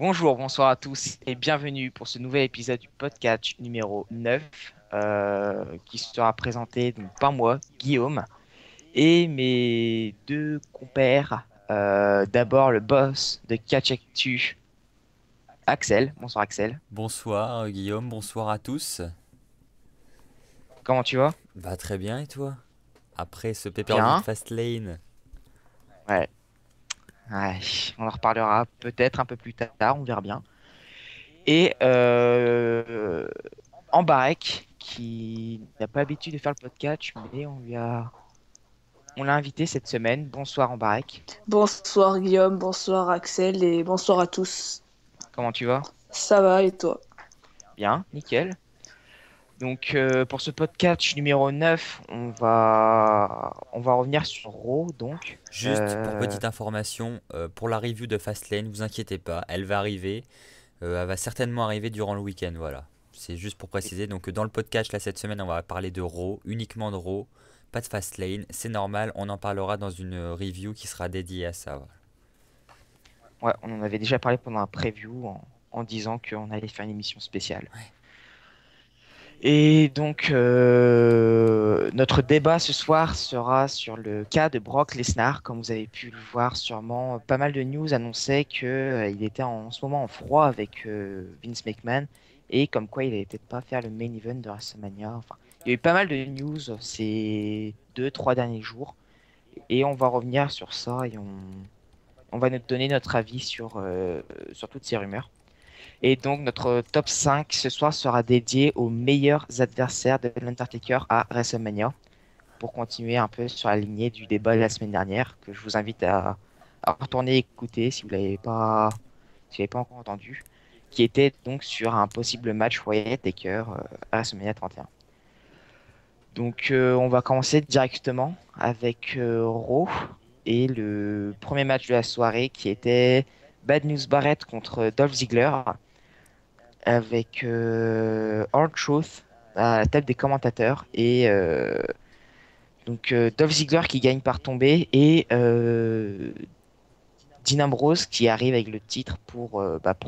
Bonjour, bonsoir à tous et bienvenue pour ce nouvel épisode du podcast numéro 9 qui sera présenté donc, par moi, Guillaume, et mes deux compères. D'abord le boss de Catch Actu, Axel. Bonsoir Axel, Bonsoir Guillaume, bonsoir à tous. comment tu vas? Bah très bien et toi? Après ce pay-per-view de Bien, Fastlane. ouais. Ouais, on en reparlera peut-être un peu plus tard, on verra bien. Et Ambarek, qui n'a pas l'habitude de faire le podcast, mais on l'a invité cette semaine. Bonsoir Ambarek. Bonsoir Guillaume, bonsoir Axel et bonsoir à tous. Comment tu vas? Ça va et toi? Bien, nickel. Donc pour ce podcast numéro 9, on va revenir sur Raw donc. Juste pour petite information, pour la review de Fastlane, vous inquiétez pas, elle va arriver. Elle va certainement arriver durant le week-end, voilà. C'est juste pour préciser. Donc dans le podcast là cette semaine, on va parler de Raw, uniquement de Raw, pas de Fastlane. C'est normal, on en parlera dans une review qui sera dédiée à ça, voilà. Ouais, on en avait déjà parlé pendant un preview en disant qu'on allait faire une émission spéciale. Et donc notre débat ce soir sera sur le cas de Brock Lesnar. Comme vous avez pu le voir sûrement, pas mal de news annonçaient que il était en ce moment en froid avec Vince McMahon et comme quoi il allait peut-être pas faire le main event de WrestleMania. Enfin, il y a eu pas mal de news ces 2, 3 derniers jours et on va revenir sur ça et on va nous donner notre avis sur toutes ces rumeurs. Et donc, notre top 5 ce soir sera dédié aux meilleurs adversaires de l'Undertaker à WrestleMania. Pour continuer un peu sur la lignée du débat de la semaine dernière, que je vous invite à retourner écouter si vous l'avez pas encore entendu, qui était donc sur un possible match Wyatt-Taker à WrestleMania 31. Donc, on va commencer directement avec Raw et le premier match de la soirée qui était Bad News Barrett contre Dolph Ziggler avec R-Truth à la table des commentateurs et Dolph Ziggler qui gagne par tombée et Dean Ambrose qui arrive avec le titre pour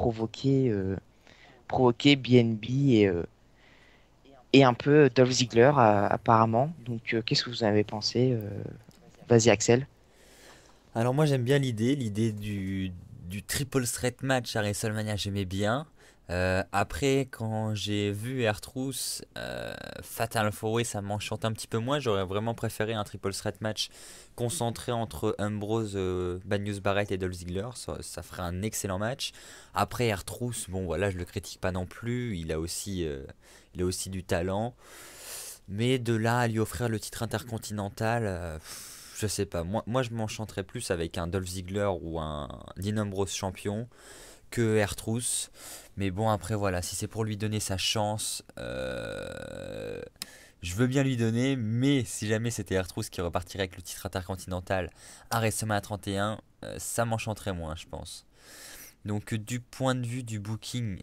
provoquer BNB et un peu Dolph Ziggler apparemment. Donc qu'est-ce que vous en avez pensé? Vas-y Axel. Alors moi j'aime bien l'idée du triple threat match à WrestleMania, j'aimais bien. Après quand j'ai vu R-Truth, Fatal 4-Way ça m'enchante un petit peu moins. J'aurais vraiment préféré un triple threat match concentré entre Ambrose, Bad News Barrett et Dolph Ziggler. Ça ferait un excellent match. Après R-Truth, bon voilà je le critique pas non plus, il a aussi du talent. Mais de là à lui offrir le titre intercontinental, je sais pas. Moi je m'enchanterais plus avec un Dolph Ziggler ou un Dean Ambrose champion que R-Truth. Mais bon, après voilà, si c'est pour lui donner sa chance, je veux bien lui donner. Mais si jamais c'était R-Truth qui repartirait avec le titre intercontinental à WrestleMania 31, ça m'enchanterait moins, je pense. Donc du point de vue du booking,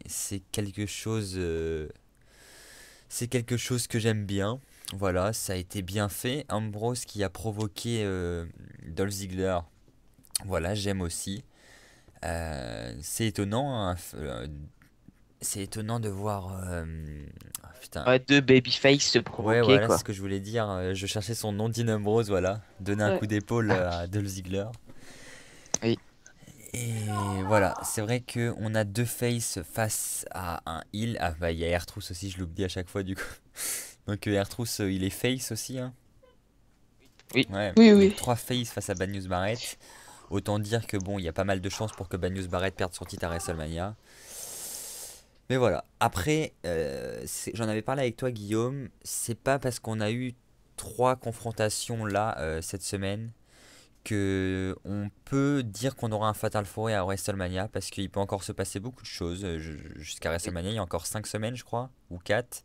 c'est quelque chose que j'aime bien. Voilà, ça a été bien fait. Ambrose qui a provoqué Dolph Ziggler. Voilà, j'aime aussi. C'est étonnant, hein, c'est étonnant de voir. Ah, putain. Ouais, deux babyface se Ouais, provoquer voilà, c'est quoi. ce que je voulais dire. Je cherchais son nom, Dean Ambrose, voilà. Donner un Ouais. coup d'épaule Ah, à Dolph Ziggler. oui. Et voilà, c'est vrai que on a deux faces face à un heel. Ah bah il y a R-Truth aussi, je l'oublie à chaque fois du coup. Donc R-Truth, il est face aussi, hein. Oui. Ouais, Oui, donc oui. 3 faces face à Bad News Barrett. Autant dire que bon, il y a pas mal de chances pour que Bad News Barrett perde son titre à WrestleMania. Mais voilà. Après, j'en avais parlé avec toi, Guillaume. C'est pas parce qu'on a eu 3 confrontations là cette semaine que on peut dire qu'on aura un Fatal 4 à WrestleMania parce qu'il peut encore se passer beaucoup de choses jusqu'à Oui. WrestleMania. Il y a encore 5 semaines, je crois, ou 4.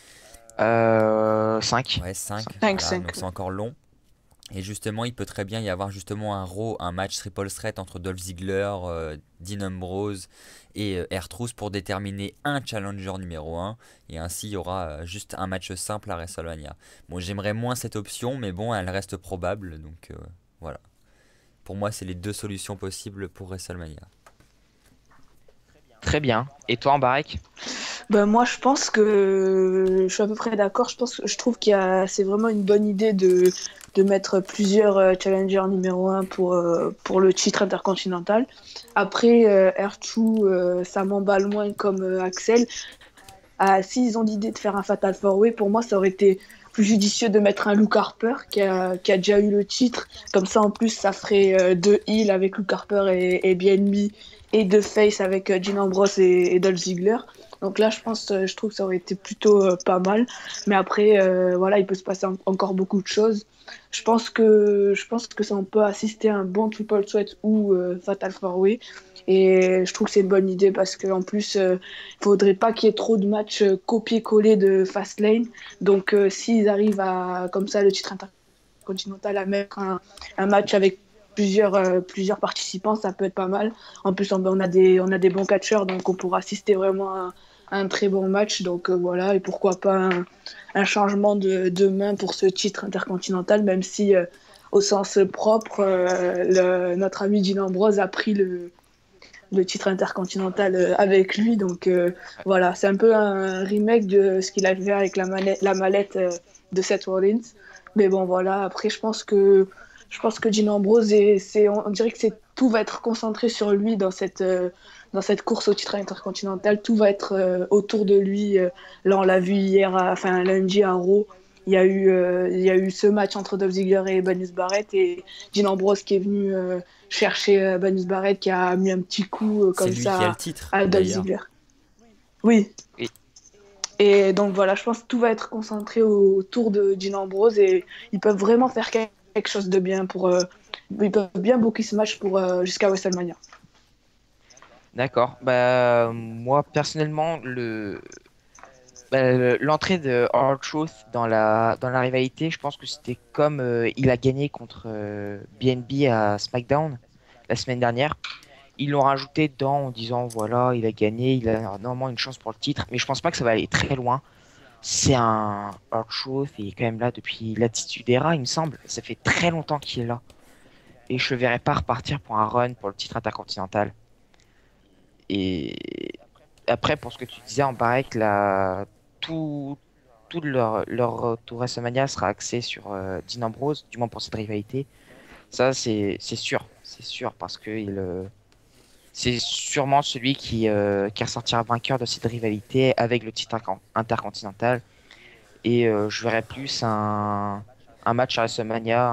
5. Ouais, 5. 5 Voilà, 5. donc c'est encore long. Et justement, il peut très bien y avoir justement un match triple threat entre Dolph Ziggler, Dean Ambrose et R-Truth pour déterminer un challenger numéro un. Et ainsi, il y aura juste un match simple à WrestleMania. Bon, j'aimerais moins cette option, mais bon, elle reste probable. Donc voilà. Pour moi, c'est les deux solutions possibles pour WrestleMania. Très bien. Et toi, en Barek? Ben, moi, je pense que je suis à peu près d'accord. Je trouve c'est vraiment une bonne idée de mettre plusieurs challengers numéro un pour le titre intercontinental. Après, R2, ça m'emballe moins comme Axel. S'ils ont l'idée de faire un Fatal 4-Way, pour moi, ça aurait été plus judicieux de mettre un Luke Harper qui a déjà eu le titre. Comme ça, en plus, ça ferait deux heels avec Luke Harper et BNB et deux face avec Dean Ambrose et Dolph Ziggler. Donc là, je trouve que ça aurait été plutôt pas mal. Mais après, voilà, il peut se passer encore beaucoup de choses. Je pense que ça, on peut assister à un bon Triple Threat ou Fatal 4-Way. Et je trouve que c'est une bonne idée parce qu'en plus, faudrait pas qu'il y ait trop de matchs copier-coller de Fastlane. Donc, s'ils arrivent à, comme ça, le titre intercontinental, à mettre un match avec plusieurs participants, ça peut être pas mal. En plus, on a des bons catcheurs, donc on pourra assister vraiment à un très bon match. Donc, voilà, et pourquoi pas un changement de main pour ce titre intercontinental, même si, au sens propre, notre ami Dean Ambrose a pris le titre intercontinental avec lui. Donc voilà, c'est un peu un remake de ce qu'il a fait avec la mallette de Seth Rollins. Mais bon, voilà, après, je pense que Dean Ambrose, on dirait que tout va être concentré sur lui dans cette course au titre intercontinental. Tout va être autour de lui. Là, on l'a vu hier, enfin lundi à Raw. Il y a eu ce match entre Dolph Ziggler et Banus Barrett et Dean Ambrose qui est venu chercher Banus Barrett qui a mis un petit coup C'est comme lui qui a le ça titre, à Dolph d'ailleurs. Ziggler. Oui. Et Et donc voilà, je pense que tout va être concentré autour de Dean Ambrose et ils peuvent vraiment faire quelque chose de bien ils peuvent bien booker ce match pour jusqu'à WrestleMania. d'accord. Bah, moi, personnellement, l'entrée de R-Truth dans la rivalité, je pense que c'était comme il a gagné contre BNB à SmackDown la semaine dernière. Ils l'ont rajouté dedans en disant voilà, il a gagné, il a normalement une chance pour le titre, mais je pense pas que ça va aller très loin. C'est un R-Truth, il est quand même là depuis l'Attitude Era, il me semble. Ça fait très longtemps qu'il est là. Et je le verrai pas repartir pour un run pour le titre intercontinental. Et après, pour ce que tu disais, en paraît que tout, tout leur tour WrestleMania sera axé sur Dean Ambrose, du moins pour cette rivalité. Ça, c'est sûr. C'est sûr, parce que c'est sûrement celui qui ressortira vainqueur de cette rivalité avec le titre intercontinental. Et je verrais plus un match à WrestleMania,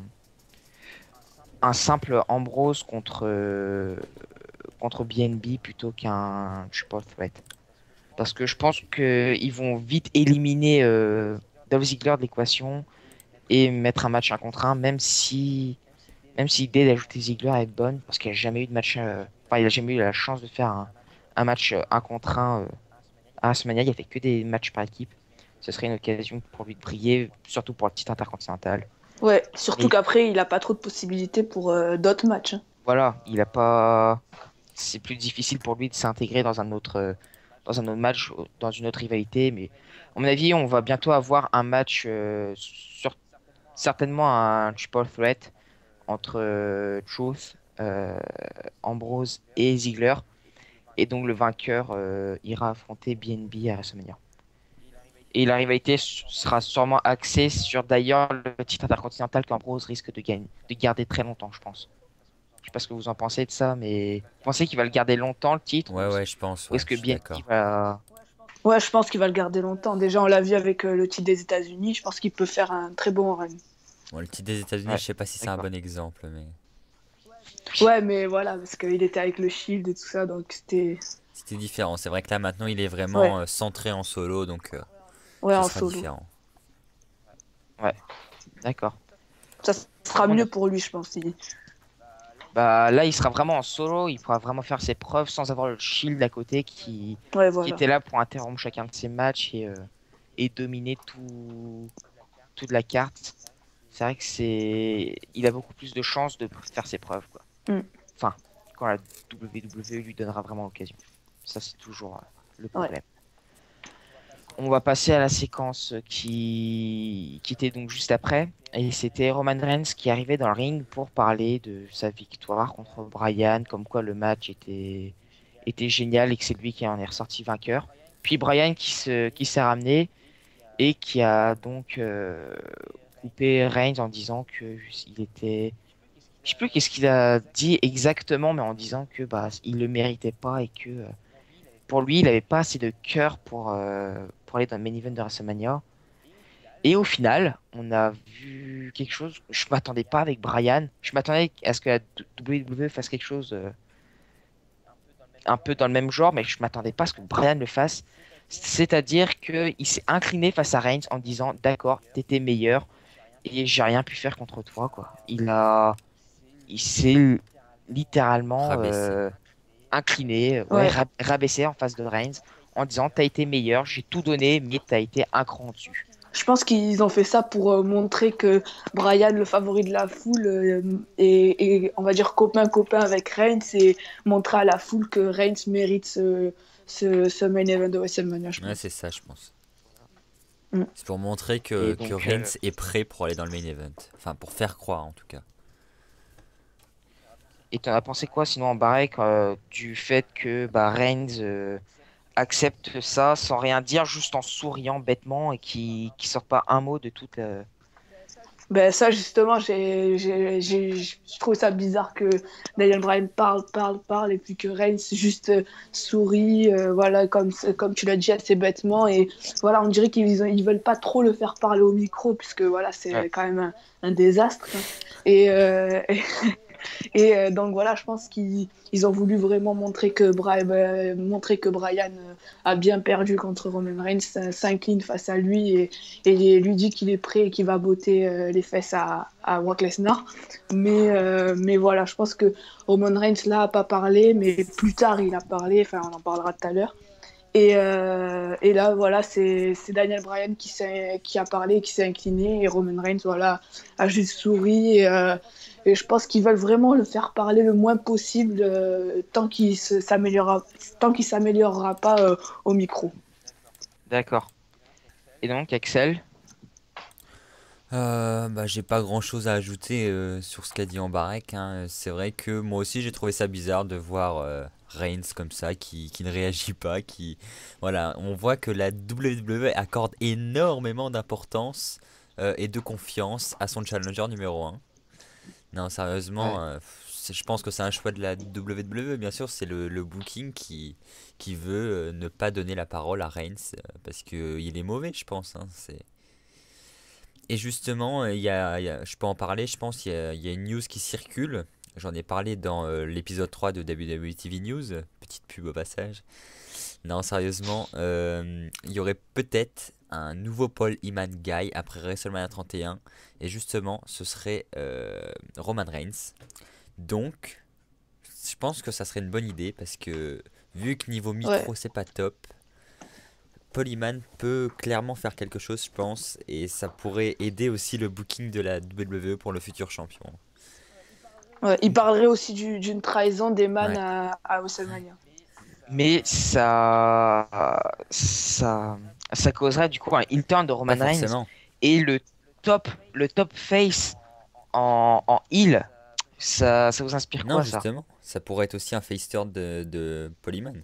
un simple Ambrose contre BNB plutôt qu'un triple threat. Parce que je pense qu'ils vont vite éliminer Dolph Ziggler de l'équation et mettre un match 1 contre 1, même si l'idée d'ajouter Ziggler est bonne, parce qu'il n'a jamais eu de match, enfin, il n'a jamais eu la chance de faire un match 1 contre 1 à WrestleMania, il a fait que des matchs par équipe. Ce serait une occasion pour lui de briller, surtout pour le titre intercontinental. Ouais, surtout Et qu'après, il n'a pas trop de possibilités pour d'autres matchs, hein. voilà, il a pas. C'est plus difficile pour lui de s'intégrer dans un autre match, dans une autre rivalité. Mais à mon avis, on va bientôt avoir un match certainement un triple threat entre Truth, Ambrose et Ziggler. Et donc le vainqueur ira affronter BNB à WrestleMania. Et la rivalité sera sûrement axée sur d'ailleurs le titre intercontinental qu'Ambrose risque de garder très longtemps, je pense. Je sais pas ce que vous en pensez de ça, mais vous pensez qu'il va le garder longtemps le titre Ouais, ouais, je pense, ou ouais, est-ce je que suis BNB d'accord. va. Ouais, je pense qu'il va le garder longtemps. Déjà, on l'a vu avec le titre des États-Unis. Je pense qu'il peut faire un très bon run. Bon, le titre des États-Unis, Ouais, je sais pas si c'est un d'accord. bon exemple, mais Ouais, mais voilà, parce qu'il était avec le Shield et tout ça, donc c'était différent. C'est vrai que là, maintenant, il est ouais, vraiment centré en solo, donc ouais, ce en sera solo. différent. Ouais, d'accord. Ça sera Bon, mieux pour lui, je pense. bah là, il sera vraiment en solo, il pourra vraiment faire ses preuves sans avoir le Shield à côté Ouais, qui voilà. était là pour interrompre chacun de ses matchs et dominer toute la carte. C'est vrai que il a beaucoup plus de chances de faire ses preuves, quoi. Mm. Enfin, quand la WWE lui donnera vraiment l'occasion. Ça, c'est toujours le Ouais. problème. On va passer à la séquence qui était donc juste après. Et c'était Roman Reigns qui arrivait dans le ring pour parler de sa victoire contre Bryan, comme quoi le match était génial et que c'est lui qui en est ressorti vainqueur. Puis Bryan qui s'est ramené et qui a donc coupé Reigns en disant que il était, je sais plus qu'est-ce qu'il a dit exactement, mais en disant que bah il le méritait pas et que pour lui il avait pas assez de cœur pour aller dans le main event de WrestleMania. Et au final, on a vu quelque chose. Je m'attendais pas avec Bryan. Je m'attendais à ce que la WWE fasse quelque chose un peu dans le même genre, mais je m'attendais pas à ce que Bryan le fasse. C'est-à-dire qu'il s'est incliné face à Reigns en disant, d'accord, t'étais meilleur et j'ai rien pu faire contre toi, quoi. Il s'est littéralement Rabaissé. incliné, ouais, Ouais. rabaissé en face de Reigns en disant, t'as été meilleur, j'ai tout donné, mais t'as été un cran dessus. Je pense qu'ils ont fait ça pour montrer que Bryan, le favori de la foule, est, on va dire, copain-copain avec Reigns et montrer à la foule que Reigns mérite ce main event de WrestleMania, je Ouais, pense. c'est ça, je pense. Mm. C'est pour montrer Et que donc, Reigns est prêt pour aller dans le main event. Enfin, pour faire croire en tout cas. et t'en as pensé quoi sinon en Barek du fait que bah, Reigns accepte ça sans rien dire, juste en souriant bêtement et qui sort pas un mot de toute la... Ben ça, justement, je trouve ça bizarre que Daniel Bryan parle, et puis que Reigns juste sourit, voilà, comme tu l'as dit assez bêtement. Et voilà, on dirait ils veulent pas trop le faire parler au micro, puisque voilà, Ouais. c'est quand même un désastre, hein. Et, donc voilà, je pense qu'ils ont voulu vraiment montrer que Bryan a bien perdu contre Roman Reigns, s'incline face à lui et lui dit qu'il est prêt et qu'il va botter les fesses à Brock Lesnar. Mais voilà, je pense que Roman Reigns là a pas parlé, mais plus tard il a parlé, enfin on en parlera tout à l'heure. Et là, voilà, c'est Daniel Bryan qui a parlé, qui s'est incliné, et Roman Reigns, voilà, a juste souri. Et je pense qu'ils veulent vraiment le faire parler le moins possible tant qu'il s'améliorera pas au micro. D'accord. Et donc, Axel, Bah, j'ai pas grand chose à ajouter sur ce qu'a dit Embarek, hein. C'est vrai que moi aussi j'ai trouvé ça bizarre de voir Reigns comme ça, qui ne réagit pas, qui... Voilà, on voit que la WWE accorde énormément d'importance et de confiance à son challenger numéro un. Non, sérieusement, ouais. je pense que c'est un choix de la WWE, bien sûr, c'est le booking qui veut ne pas donner la parole à Reigns, parce que il est mauvais, je pense, hein, c'est... Et justement, je peux en parler, je pense, il y a une news qui circule. J'en ai parlé dans l'épisode 3 de WWE TV News. Petite pub au passage. Non, sérieusement, il y aurait peut-être un nouveau Paul Heyman Guy après WrestleMania 31. Et justement, ce serait Roman Reigns. Donc, je pense que ça serait une bonne idée parce que vu que niveau Ouais. micro, c'est pas top, Paul Heyman peut clairement faire quelque chose, je pense, et ça pourrait aider aussi le booking de la WWE pour le futur champion. Ouais, il parlerait aussi d'une trahison d'Eman Ouais, à WrestleMania. Mais ça causerait du coup un heel turn de pas Roman Reigns forcément. et le top face en heel. Ça vous inspire Non, quoi ça? justement, ça pourrait être aussi un face turn de Paul Heyman.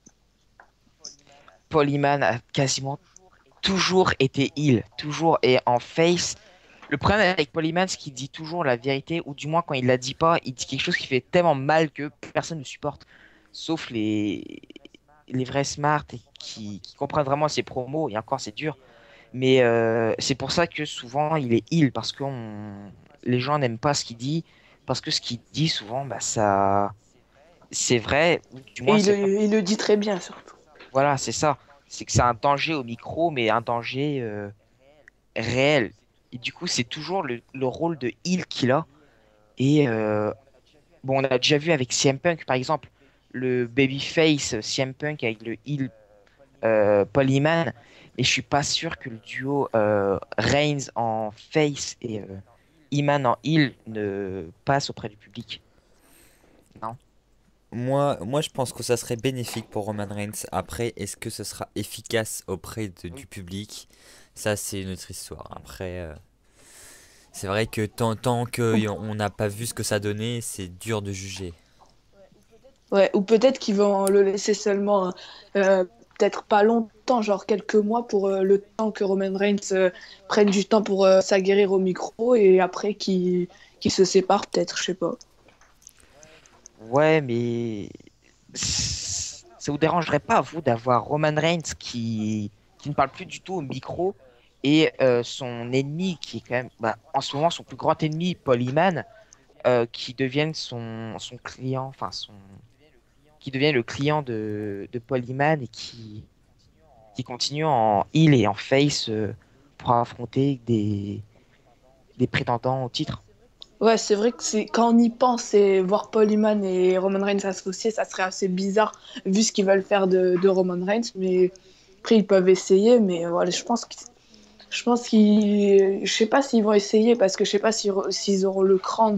Paul Heyman a quasiment toujours été heel, toujours et en face. Le problème avec Paul Heyman, c'est qu'il dit toujours la vérité, ou du moins quand il la dit pas, il dit quelque chose qui fait tellement mal que personne ne supporte, sauf les vrais smart et qui comprennent vraiment ses promos, et encore c'est dur. Mais c'est pour ça que souvent il est heel, parce que les gens n'aiment pas ce qu'il dit, parce que ce qu'il dit souvent, bah, ça, c'est vrai, ou du Et moins c'est pas. il le dit très bien, surtout. Voilà, c'est ça. C'est que c'est un danger au micro, mais un danger réel. Et du coup, c'est toujours le rôle de heel qu'il a. Et bon, on a déjà vu avec CM Punk, par exemple, le babyface CM Punk avec le heel Paul Heyman. Mais je suis pas sûr que le duo Reigns en face et Heyman en heel ne passe auprès du public. Non? Moi, je pense que ça serait bénéfique pour Roman Reigns. Après, est-ce que ce sera efficace auprès du public? Ça, c'est une autre histoire. Après, c'est vrai que tant qu'on n'a pas vu ce que ça donnait, c'est dur de juger. Ouais, ou peut-être qu'ils vont le laisser seulement, euh, peut-être pas longtemps, genre quelques mois pour le temps que Roman Reigns prenne du temps pour s'aguerrir au micro et après qu'il se sépare, peut-être, je sais pas. Ouais, mais ça vous dérangerait pas, vous, d'avoir Roman Reigns qui ne parle plus du tout au micro et son ennemi, qui est quand même, bah, en ce moment, son plus grand ennemi, Paul Heyman, qui devienne son client, qui devient le client de Paul Heyman et qui continue en heel et en face pour affronter des prétendants au titre. Ouais, c'est vrai que c'est quand on y pense et voir Paul Heyman et Roman Reigns associés, ça serait assez bizarre vu ce qu'ils veulent faire de Roman Reigns. Mais après, ils peuvent essayer. Mais voilà, je sais pas s'ils vont essayer parce que je sais pas s'ils auront le cran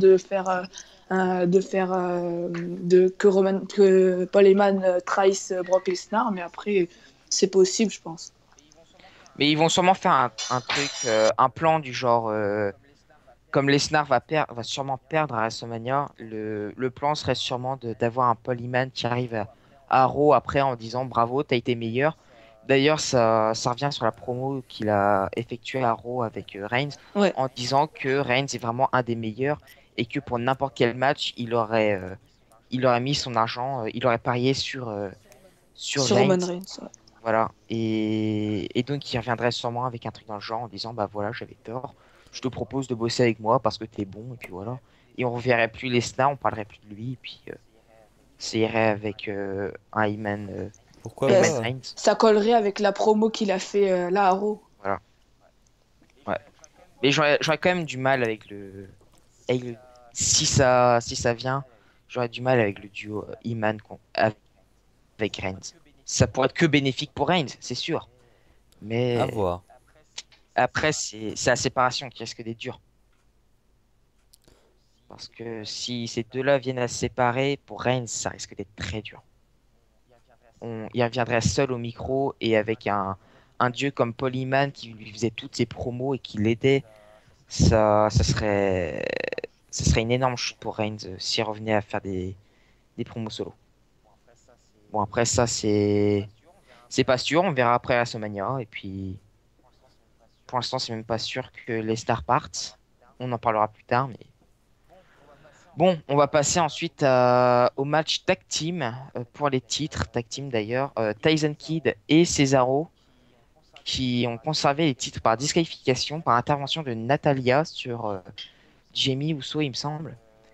que Paul Heyman trahisse Brock Lesnar. Mais après, c'est possible, je pense. Mais ils vont sûrement faire un truc, un plan du genre, comme Lesnar va sûrement perdre à WrestleMania, le plan serait sûrement d'avoir un Paul Heyman qui arrive à Raw après en disant bravo, t'as été meilleur. D'ailleurs, ça revient sur la promo qu'il a effectuée à Raw avec Reigns Ouais, en disant que Reigns est vraiment un des meilleurs et que pour n'importe quel match, il aurait mis son argent, il aurait parié sur sur Reigns. Roman Reigns. Ouais. Voilà. Et donc, il reviendrait sûrement avec un truc dans le genre en disant, bah voilà, j'avais tort. Je te propose de bosser avec moi parce que t'es bon. Et puis voilà. Et on reverrait plus Lesnar, on parlerait plus de lui. Et puis, ça irait avec un Pourquoi Et Heyman pas? Reigns. ça collerait avec la promo qu'il a fait là à Raw. Voilà. Ouais. Mais j'aurais quand même du mal avec le- si ça vient, j'aurais du mal avec le duo avec Reigns. Ça pourrait être que bénéfique pour Reigns, c'est sûr. À Mais voir. après, c'est la séparation qui risque d'être dure. Parce que si ces deux-là viennent à se séparer, pour Reigns, ça risque d'être très dur. Il reviendrait seul au micro et avec un dieu comme Paul Heyman qui lui faisait toutes ses promos et qui l'aidait, ça serait une énorme chute pour Reigns s'il revenait à faire des promos solo. Bon, après, ça, c'est pas sûr. On verra après WrestleMania. Et puis, pour l'instant, c'est même pas sûr que les stars partent. On en parlera plus tard, mais bon, on va passer ensuite au match tag team pour les titres, tag team d'ailleurs. Tyson Kidd et Cesaro qui ont conservé les titres par disqualification, par intervention de Natalia sur Jamie Uso, il me semble.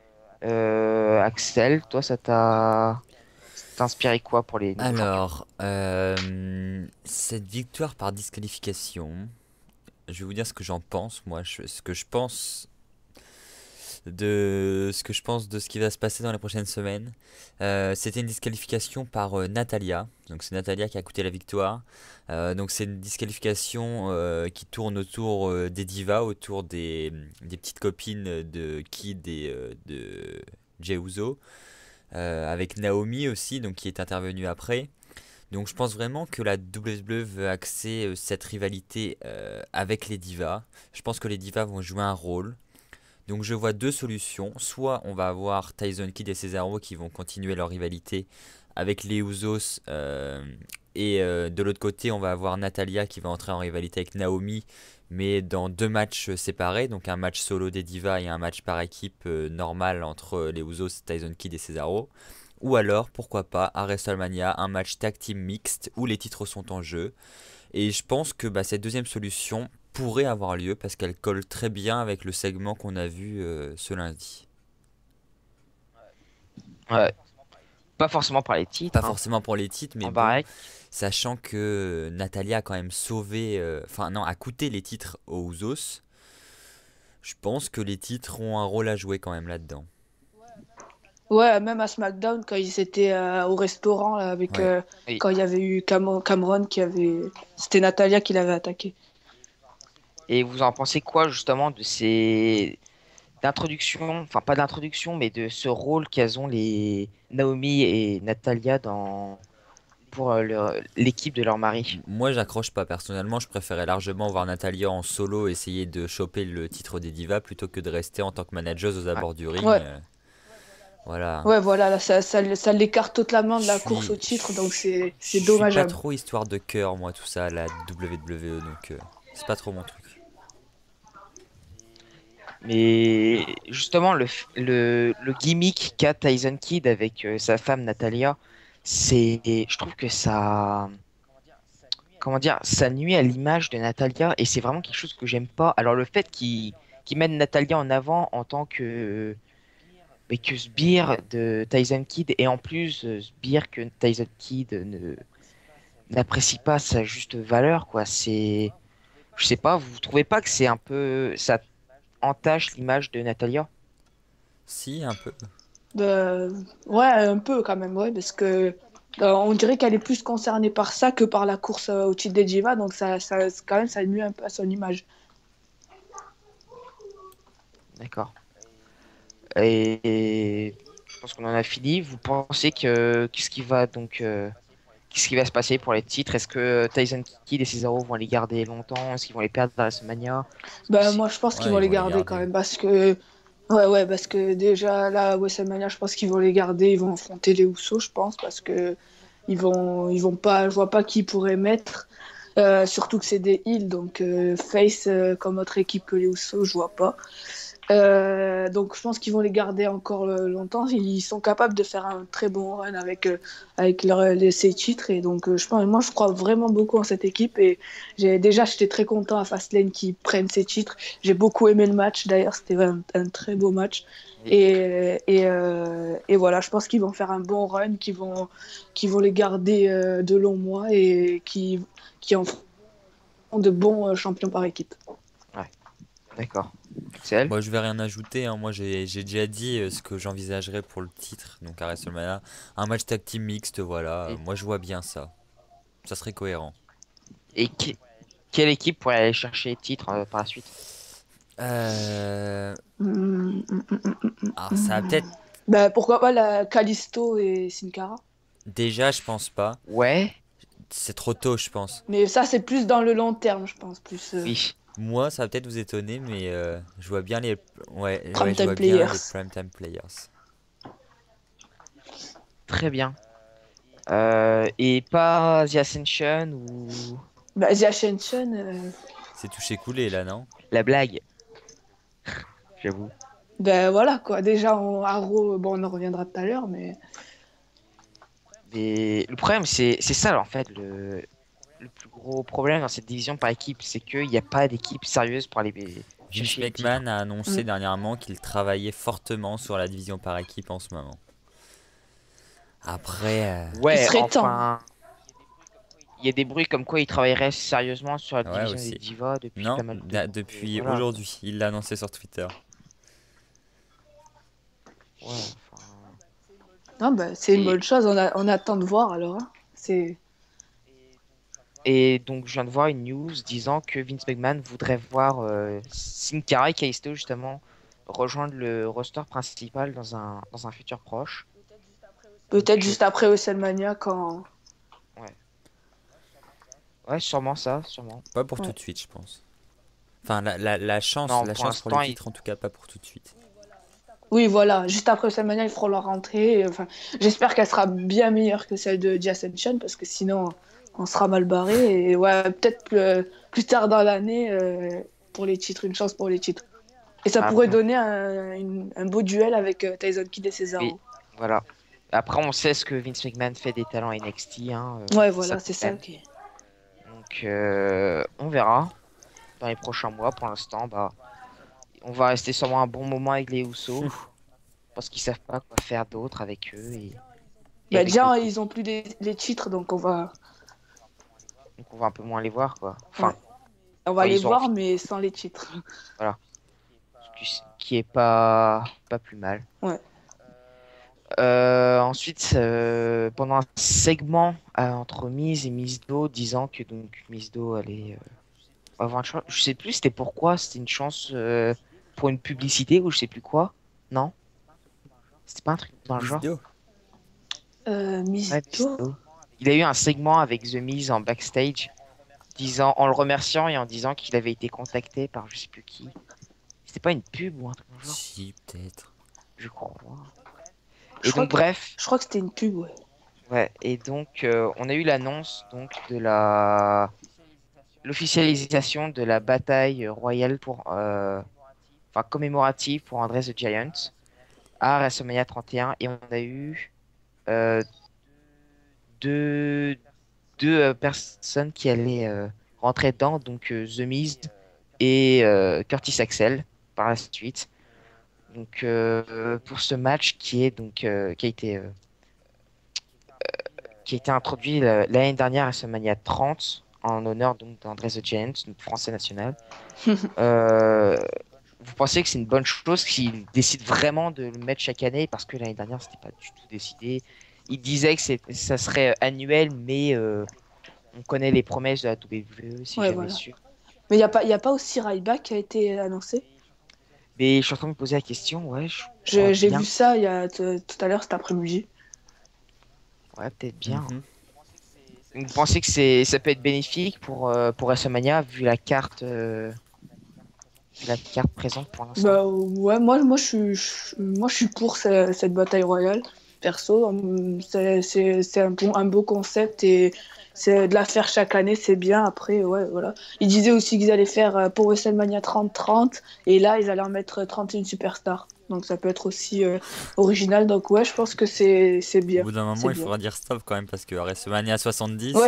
Axel, toi, ça t'a inspiré quoi pour les nouveaux champions? Alors, cette victoire par disqualification, je vais vous dire ce que j'en pense, moi, ce que je pense de ce qui va se passer dans les prochaines semaines. C'était une disqualification par Natalia, donc c'est Natalia qui a coûté la victoire. Donc c'est une disqualification qui tourne autour des divas, autour des petites copines de Kid et de Jey Uso, avec Naomi aussi, donc qui est intervenue après. Donc je pense vraiment que la WWE veut axer cette rivalité avec les divas. Je pense que les divas vont jouer un rôle. Donc je vois deux solutions. Soit on va avoir Tyson Kidd et Cesaro qui vont continuer leur rivalité avec les Usos. Et de l'autre côté, on va avoir Natalia qui va entrer en rivalité avec Naomi, mais dans deux matchs séparés. Donc un match solo des divas et un match par équipe normal entre les Usos, Tyson Kidd et Cesaro. Ou alors, pourquoi pas, à WrestleMania, un match tag team mixte où les titres sont en jeu. Et je pense que cette deuxième solution pourrait avoir lieu parce qu'elle colle très bien avec le segment qu'on a vu ce lundi. Ouais, pas forcément par les Pas titres, hein, forcément pour les titres, mais en bon, baraque. sachant que Natalia a quand même sauvé, enfin non, a coûté les titres aux Usos, je pense que les titres ont un rôle à jouer quand même là-dedans. Ouais, même à SmackDown, quand ils étaient au restaurant là, avec Ouais. Oui. quand il y avait eu Cameron qui avait. C'était Natalia qui l'avait attaqué. Et vous en pensez quoi justement de ces d'introduction, enfin pas d'introduction, mais de ce rôle qu'elles ont les Naomi et Natalia pour l'équipe de leur mari? Moi, j'accroche pas personnellement. Je préférais largement voir Natalia en solo essayer de choper le titre des divas plutôt que de rester en tant que manageuse aux Ouais. abords du ring. Ouais, Voilà. Ouais, voilà, là, ça l'écarte totalement de Je la course au suis, titre, donc c'est je suis pas dommageable. trop histoire de cœur, moi, tout ça, la WWE, donc c'est pas trop mon truc. Mais justement, le gimmick qu'a Tyson Kidd avec sa femme Natalia, je trouve que ça, comment dire, ça nuit à l'image de Natalia et c'est vraiment quelque chose que j'aime pas. Alors le fait qu'il mette Natalia en avant en tant que sbire de Tyson Kidd et en plus sbire que Tyson Kidd n'apprécie pas sa juste valeur, quoi. Je sais pas, vous trouvez pas que c'est un peu, ça entache l'image de Natalia? Si, un peu. Euh, ouais, un peu quand même, ouais, parce que on dirait qu'elle est plus concernée par ça que par la course au titre des Divas, donc quand même, ça nuit un peu à son image. D'accord. Et je pense qu'on en a fini. Vous pensez qu'est-ce qui va se passer pour les titres? Est-ce que Tyson Kidd et Cesaro vont les garder longtemps? Est-ce qu'ils vont les perdre dans la WrestleMania? Est-ce que Ben, c'est- moi, je pense qu'ils Ouais, vont ils les vont les garder quand garder. même, parce que ouais, parce que déjà là, à WrestleMania, je pense qu'ils vont les garder, ils vont affronter les Usos, je pense, parce que ils vont pas, je vois pas qui pourrait mettre. Surtout que c'est des heels, donc face comme autre équipe que les Usos, je vois pas. Donc je pense qu'ils vont les garder encore longtemps. Ils sont capables de faire un très bon run avec ces titres. Et donc moi je crois vraiment beaucoup en cette équipe. Et j'étais très content à Fastlane qu'ils prennent ces titres. J'ai beaucoup aimé le match d'ailleurs, c'était un très beau match. Oui. Et voilà, je pense qu'ils vont faire un bon run, qu'ils vont les garder de longs mois et qui en feront de bons champions par équipe. Ouais, d'accord. Axel? Moi, je vais rien ajouter, hein. Moi, j'ai déjà dit ce que j'envisagerais pour le titre, donc à WrestleMania. Un match tag team mixte, voilà. Et, Moi, je vois bien ça. Ça serait cohérent. et quelle équipe pourrait aller chercher les titres par la suite? Euh... Hum, hum, hum, Alors, ça va hum. peut-être. Bah, pourquoi pas la Callisto et Sin Cara? Déjà, je pense pas. Ouais, C'est trop tôt, je pense. Mais ça, c'est plus dans le long terme, je pense. Plus oui, Moi, ça va peut-être vous étonner, mais je vois bien les. Ouais, ouais, je Primetime vois bien les Players. primetime players. très bien. Et pas The Ascension ou Bah, The Ascension, C'est touché coulé là, non? la blague, j'avoue. ben voilà quoi. Déjà, en Arrow, bon, on en reviendra tout à l'heure, mais Mais le problème, c'est ça, en fait, le plus gros problème dans cette division par équipe, c'est qu'il n'y a pas d'équipe sérieuse pour aller Vince chercher les titres. McMahon a annoncé mm, dernièrement qu'il travaillait fortement sur la division par équipe en ce moment. Après, il Ouais, serait temps. enfin, il y a des bruits comme quoi il travaillerait sérieusement sur la ouais division des aussi. divas depuis Non, pas mal de temps. Et depuis voilà. aujourd'hui, il l'a annoncé sur Twitter. Ouais, enfin. Non, bah, c'est une Et, bonne chose. On attend de voir alors, hein. C'est et donc, je viens de voir une news disant que Vince McMahon voudrait voir Sin Cara et Kalisto, justement, rejoindre le roster principal dans un futur proche. peut-être Donc, juste après WrestleMania quand. ouais. Ouais, sûrement ça, sûrement. Pas pour tout Ouais. de suite, je pense. Enfin, Non, la pour chance pour les l'instant, titres, en tout cas, pas pour tout de suite. Oui, voilà. Juste après WrestleMania, ils feront leur rentrée. Enfin, j'espère qu'elle sera bien meilleure que celle de The Ascension parce que sinon, on sera mal barré. Et ouais, peut-être plus tard dans l'année pour les titres, une chance pour les titres. Et ça pourrait après, donner un beau duel avec Tyson Kidd et oui, Cesaro. voilà. Après, on sait ce que Vince McMahon fait des talents NXT, hein, Ouais, ça voilà, c'est ça. traîne. Donc, on verra dans les prochains mois. Pour l'instant, bah, on va rester sûrement un bon moment avec les Usos parce qu'ils savent pas quoi faire d'autre avec eux et Bah, avec déjà, d'autres. ils ont plus les titres, donc on va, Donc, on va un peu moins les voir, quoi. ouais, Enfin, on va quand les ils auront voir, fini, mais sans les titres. voilà. Ce qui est pas plus mal. Ouais. Ensuite, pendant un segment entre Miz et Mizdo, disant que donc Mizdo allait avoir une chance. Je sais plus c'était pourquoi, c'était une chance pour une publicité ou je sais plus quoi. Non? C'était pas un truc dans le Miss genre? Dio. Miss Ouais, Dio. Mizdo. Il a eu un segment avec The Miz en backstage, en le remerciant et en disant qu'il avait été contacté par je sais plus qui. C'était pas une pub ou un truc dans le genre? Si, peut-être. Je crois. Je Et crois donc, que, bref, je crois que c'était une pub, ouais. ouais. Et donc, on a eu l'annonce donc de l'officialisation de la bataille royale enfin, commémorative pour André the Giant à WrestleMania 31. Et on a eu euh, deux, deux personnes qui allaient rentrer dedans, donc The Miz et Curtis Axel par la suite. Donc pour ce match qui a été introduit l'année dernière à WrestleMania 30 en honneur donc d'André the Giant, notre français national. Euh, Vous pensez que c'est une bonne chose qu'ils décident vraiment de le mettre chaque année parce que l'année dernière c'était pas du tout décidé. Ils disaient que ça serait annuel, mais on connaît les promesses de la WWE, c'est Ouais, jamais voilà. sûr. Mais y a pas aussi Ryback qui a été annoncé? Mais je suis en train de me poser la question, ouais, je crois J'ai bien. vu ça tout à l'heure cet après-midi. Ouais, peut-être bien. Mhm. Vous pensez que ça peut être bénéfique pour WrestleMania vu la carte présente pour l'instant? Bah ouais, moi je suis pour cette bataille royale. Perso, c'est un beau concept et c'est de la faire chaque année, c'est bien. Après, ouais, voilà. Ils disaient aussi qu'ils allaient faire pour WrestleMania 30-30 et là ils allaient en mettre 31 superstars. Donc ça peut être aussi original. Donc ouais, je pense que c'est Au bien, bout d'un moment, c'est il bien. faudra dire stop quand même parce que WrestleMania 70, Ouais.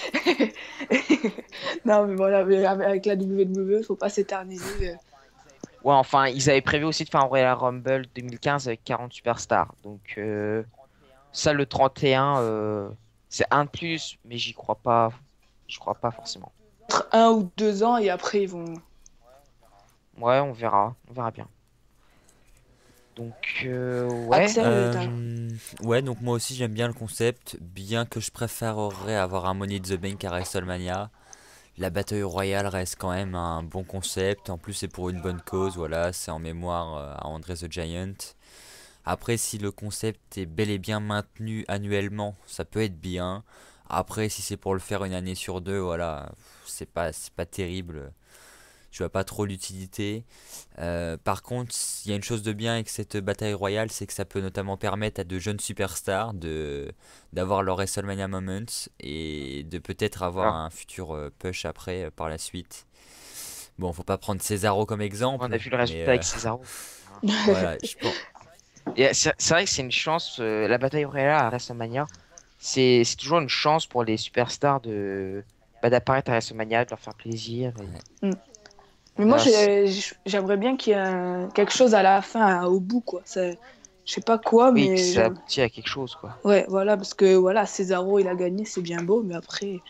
Non mais voilà, mais avec la WWE, faut pas s'éterniser. Ouais, enfin, ils avaient prévu aussi de faire un Royal Rumble 2015 avec 40 superstars. Donc, ça, le 31, c'est un de plus, mais j'y crois pas. Je crois pas forcément. Entre 1 ou 2 ans et après ils vont. Ouais, on verra. On verra bien. Donc, ouais. Axel, ouais, donc moi aussi j'aime bien le concept, bien que je préférerais avoir un Money in the Bank à WrestleMania. La bataille royale reste quand même un bon concept. En plus, c'est pour une bonne cause. Voilà, c'est en mémoire à André the Giant. Après, si le concept est bel et bien maintenu annuellement, ça peut être bien. Après, si c'est pour le faire une année sur deux, voilà, c'est pas terrible. Je vois pas trop l'utilité. Par contre, il y a une chose de bien avec cette bataille royale, c'est que ça peut notamment permettre à de jeunes superstars d'avoir leur WrestleMania Moments et de peut-être avoir Alors, un futur push après par la suite. Bon, faut pas prendre Cesaro comme on a exemple, vu le mais résultat avec Cesaro. Hein. voilà, je pense. Et c'est vrai que c'est une chance. La bataille royale à WrestleMania, c'est toujours une chance pour les superstars d'apparaître à WrestleMania, de leur faire plaisir. Et Ouais. Mm. Mais on moi, a, j'aimerais bien qu'il y ait quelque chose à la fin, au bout, quoi. Je sais pas quoi, oui, que mais ça aboutit à quelque chose, quoi. ouais, voilà, parce que voilà, Cesaro, il a gagné, c'est bien beau, mais après,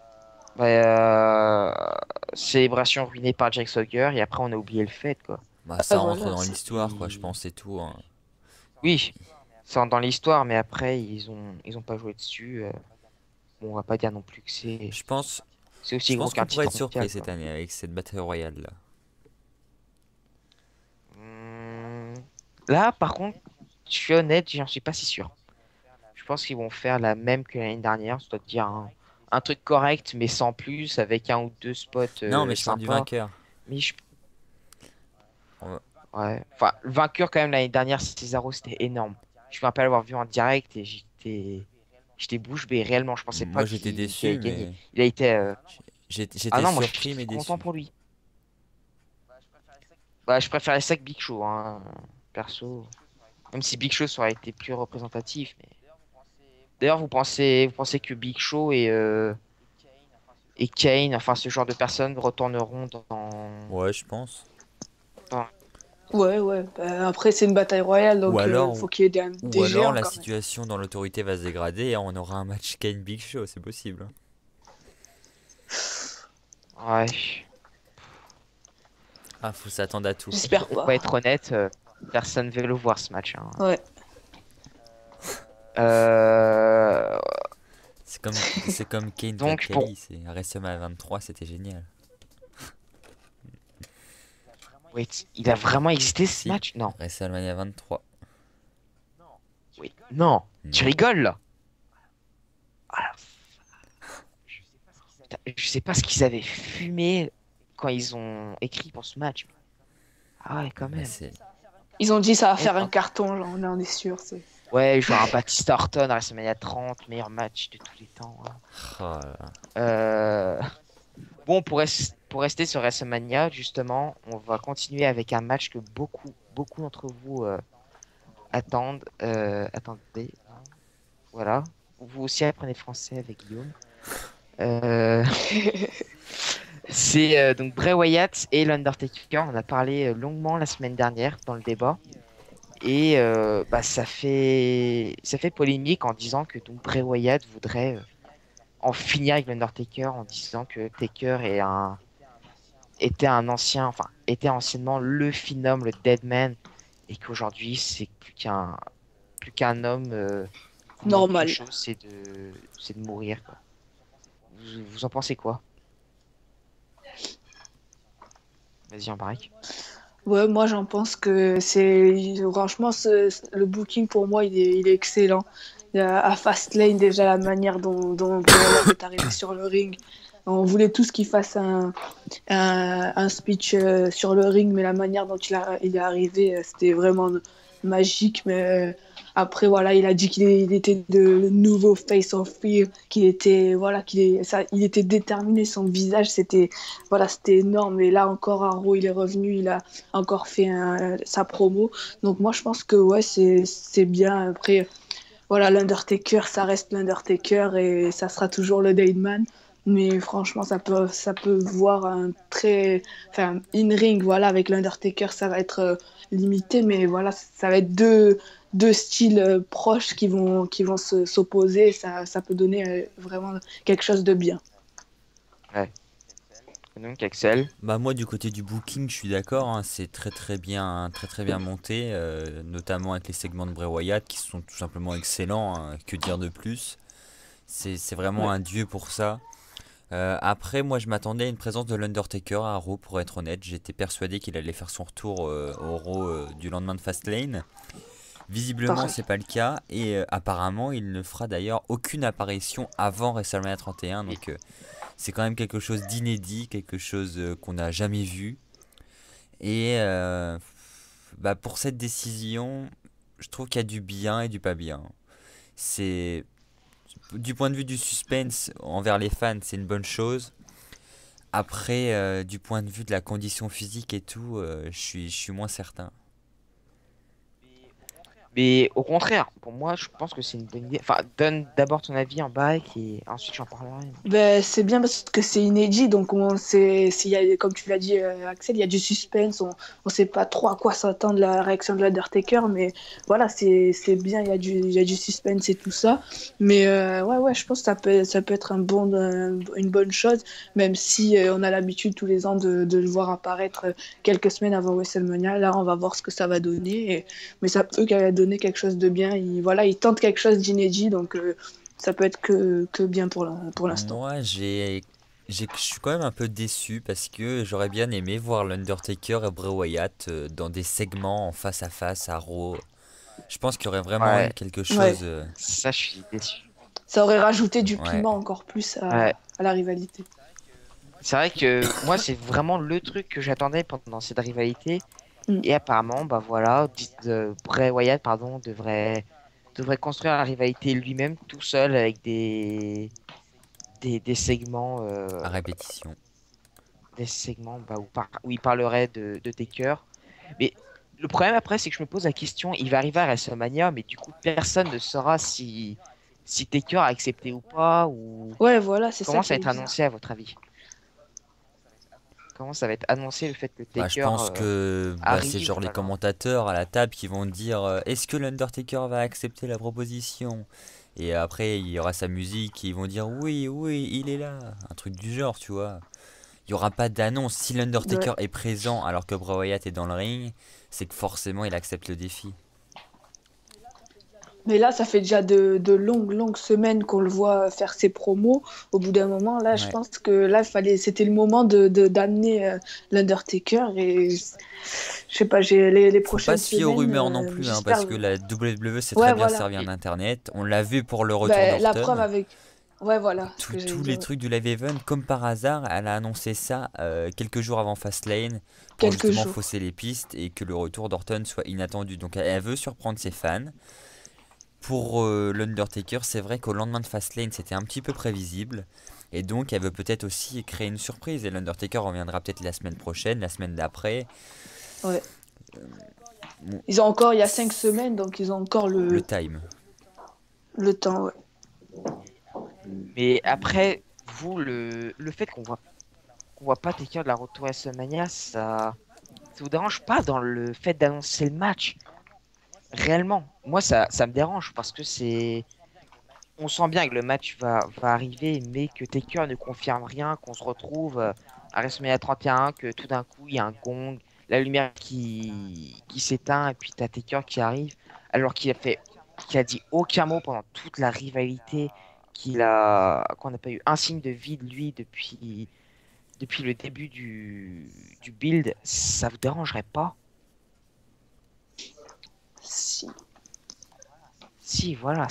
Bah, célébration ruinée par Jack Swagger et après on a oublié le fait quoi. Bah, ça rentre voilà, dans c'est. l'histoire, quoi, je pense, c'est tout, hein. Oui, c'est dans l'histoire mais après ils ont pas joué dessus. Bon, on va pas dire non plus que Je pense, c'est aussi je gros pense qu'on qu'un pourrait titre être surpris mondial cette quoi. année avec cette bataille royale là. Hum, Là par contre, je suis honnête, j'en suis pas si sûr. Je pense qu'ils vont faire la même que l'année dernière, c'est-à-dire un truc correct mais sans plus avec un ou deux spots Non, mais je parle du sympas. vainqueur. Mais On va- ouais, enfin le vainqueur quand même l'année dernière Cesaro c'était énorme. Je me rappelle avoir vu en direct et j'étais bouche bée. Réellement, je pensais pas Moi j'étais qu'il allait déçu, gagner. mais Il a été. Ah j'étais non, moi je surpris suis mais content déçu. pour lui. Bah, je préférais ça que Big Show, hein, perso. Même si Big Show ça aurait été plus représentatif. Mais... D'ailleurs, vous pensez que Big Show et Kane, enfin ce genre de personnes, retourneront Ouais, je pense. dans- Ouais, ouais. Bah, après, c'est une bataille royale, Ou donc alors, faut qu'il y ait des, ou des alors géants la quand même. situation dans l'autorité va se dégrader et on aura un match Kane Big Show, c'est possible, hein. Ouais. Ah, faut s'attendre à tout. J'espère On va pas. être honnête, personne veut le voir ce match. Hein. Ouais. Euh, C'est comme Kane Donc pour Kali, c'est à WrestleMania 23, c'était génial. Wait, il a vraiment existé ce Si, match? Non. WrestleMania 23. Oui. Non. Tu Non. rigoles là? Ah, putain, je sais pas ce qu'ils avaient fumé quand ils ont écrit pour ce match. Ah ouais, quand Bah, même. c'est Ils ont dit ça va Eh faire un ben, carton, genre, on en est sûr. Ouais, genre un Batista Orton à WrestleMania 30, meilleur match de tous les temps. Ouais. Oh là là. Euh, Bon, pour rester sur WrestleMania, justement, on va continuer avec un match que beaucoup d'entre vous attendent. Attendez, hein, voilà. Vous aussi apprenez français avec Guillaume. Euh, c'est donc Bray Wyatt et l'Undertaker. On a parlé longuement la semaine dernière dans le débat. Et bah, ça fait polémique en disant que donc, Bray Wyatt voudrait en finir avec l'Undertaker en disant que Taker était anciennement le Phenom, le Deadman, et qu'aujourd'hui c'est plus qu'un homme qui demande qu'une Normal. chose, c'est de mourir, quoi. Vous en pensez quoi? Vas-y, Embarek. Ouais, moi j'en pense que franchement le booking pour moi il est excellent. À Fastlane déjà la manière dont Bray Wyatt est arrivé sur le ring, on voulait tous qu'il fasse un speech sur le ring, mais la manière dont il est arrivé, c'était vraiment magique. Mais après, voilà, il a dit il était le nouveau Face of Fear, qu'il était, voilà, il était déterminé, son visage, c'était énorme. Et là encore, à Raw, il est revenu, il a encore fait sa promo. Donc moi, je pense que ouais, c'est bien. Après, voilà, l'Undertaker, ça reste l'Undertaker et ça sera toujours le Deadman. Mais franchement, ça peut voir enfin, in-ring, voilà, avec l'Undertaker, ça va être limité, mais voilà, ça va être deux styles proches qui vont s'opposer. Ça peut donner vraiment quelque chose de bien. Ouais. Donc, Axel. Bah moi du côté du booking, je suis d'accord, hein, c'est très très bien monté, notamment avec les segments de Bray Wyatt qui sont tout simplement excellents, hein, que dire de plus? C'est vraiment Ouais. un dieu pour ça. Après, moi je m'attendais à une présence de l'Undertaker à Raw, pour être honnête. J'étais persuadé qu'il allait faire son retour au Raw du lendemain de Fastlane. Visiblement, Pareil. c'est pas le cas, et apparemment, il ne fera d'ailleurs aucune apparition avant WrestleMania 31, donc c'est quand même quelque chose d'inédit, quelque chose qu'on n'a jamais vu. Et bah, pour cette décision, je trouve qu'il y a du bien et du pas bien. C'est du point de vue du suspense envers les fans, c'est une bonne chose. Après, du point de vue de la condition physique et tout, je suis moins certain. Mais au contraire, pour moi, je pense que c'est une bonne idée. Enfin, donne d'abord ton avis en bac et ensuite j'en parlerai. Ben, c'est bien parce que c'est inédit, donc s'il y a, comme tu l'as dit, Axel, il y a du suspense, on sait pas trop à quoi s'attendre la réaction de l'Undertaker, mais voilà, c'est bien, il y a du suspense et tout ça. Mais ouais, je pense que ça peut être une bonne chose, même si on a l'habitude tous les ans de le voir apparaître quelques semaines avant WrestleMania. Là, on va voir ce que ça va donner, mais ça peut donner quelque chose de bien. Voilà, il tente quelque chose d'inédit, donc ça peut être que bien pour l'instant. Moi, je suis quand même un peu déçu parce que j'aurais bien aimé voir l'Undertaker et Bray Wyatt dans des segments en face à face à Raw. Je pense qu'il y aurait vraiment eu Ouais, quelque Ouais, chose. ça, je suis déçu. ça aurait rajouté du Ouais. piment encore plus Ouais. à la rivalité. C'est vrai que moi, c'est vraiment le truc que j'attendais pendant cette rivalité. Mm. Et apparemment, bah voilà, Bray Wyatt, pardon, devrait construire la rivalité lui-même tout seul avec des segments, À répétition. bah, où il parlerait de Taker. Mais le problème après, c'est que je me pose la question, il va arriver à WrestleMania, mais du coup, personne ne saura si Taker a accepté ou pas, ou Ouais, voilà, c'est ça comment qui ça va est être bizarre. annoncé à votre avis? Comment ça va être annoncé le fait que Bah, je Taker pense que bah, c'est arrive, genre les voilà. commentateurs à la table qui vont dire est-ce que l'Undertaker va accepter la proposition? Et après, il y aura sa musique qui vont dire oui, oui, il est là. Un truc du genre, tu vois. Il y aura pas d'annonce. Si Ouais. l'Undertaker est présent alors que Bray Wyatt est dans le ring, c'est que forcément il accepte le défi. Mais là, ça fait déjà de longues semaines qu'on le voit faire ses promos. Au bout d'un moment, là, je Ouais. pense que là, c'était le moment d'amener l'Undertaker. Et je sais pas, j'ai les Faut pas prochaines se fier aux semaines, rumeurs non plus, hein, parce j'espère. que la WWE s'est très Ouais, bien voilà. servie en Et, internet. On l'a vu pour le retour ben, la preuve d'Orton. avec. Ouais, voilà, ce que j'allais Tous les dire. Ouais. trucs du live event, comme par hasard, elle a annoncé ça quelques jours avant Fastlane pour Quelques justement jours. fausser les pistes et que le retour d'Orton soit inattendu. Donc elle veut surprendre ses fans. pour l'Undertaker, c'est vrai qu'au lendemain de Fastlane, c'était un petit peu prévisible. Et donc, elle veut peut-être aussi créer une surprise. Et l'Undertaker reviendra peut-être la semaine prochaine, la semaine d'après. Ouais. Bon, Ils ont encore, il y a 5 semaines, donc ils ont encore le time. le temps. Ouais. Mais après, vous, le fait qu'on voit pas Taker de la Road to WrestleMania, ça vous dérange pas dans le fait d'annoncer le match? Réellement, moi ça me dérange parce que on sent bien que le match va arriver, mais que Taker ne confirme rien, qu'on se retrouve à WrestleMania 31, que tout d'un coup il y a un gong, la lumière qui s'éteint, et puis t'as Taker qui arrive, alors qu'il a dit aucun mot pendant toute la rivalité, qu'on n'a pas eu un signe de vie de lui depuis le début du build. Ça vous dérangerait pas? Si. Si, voilà,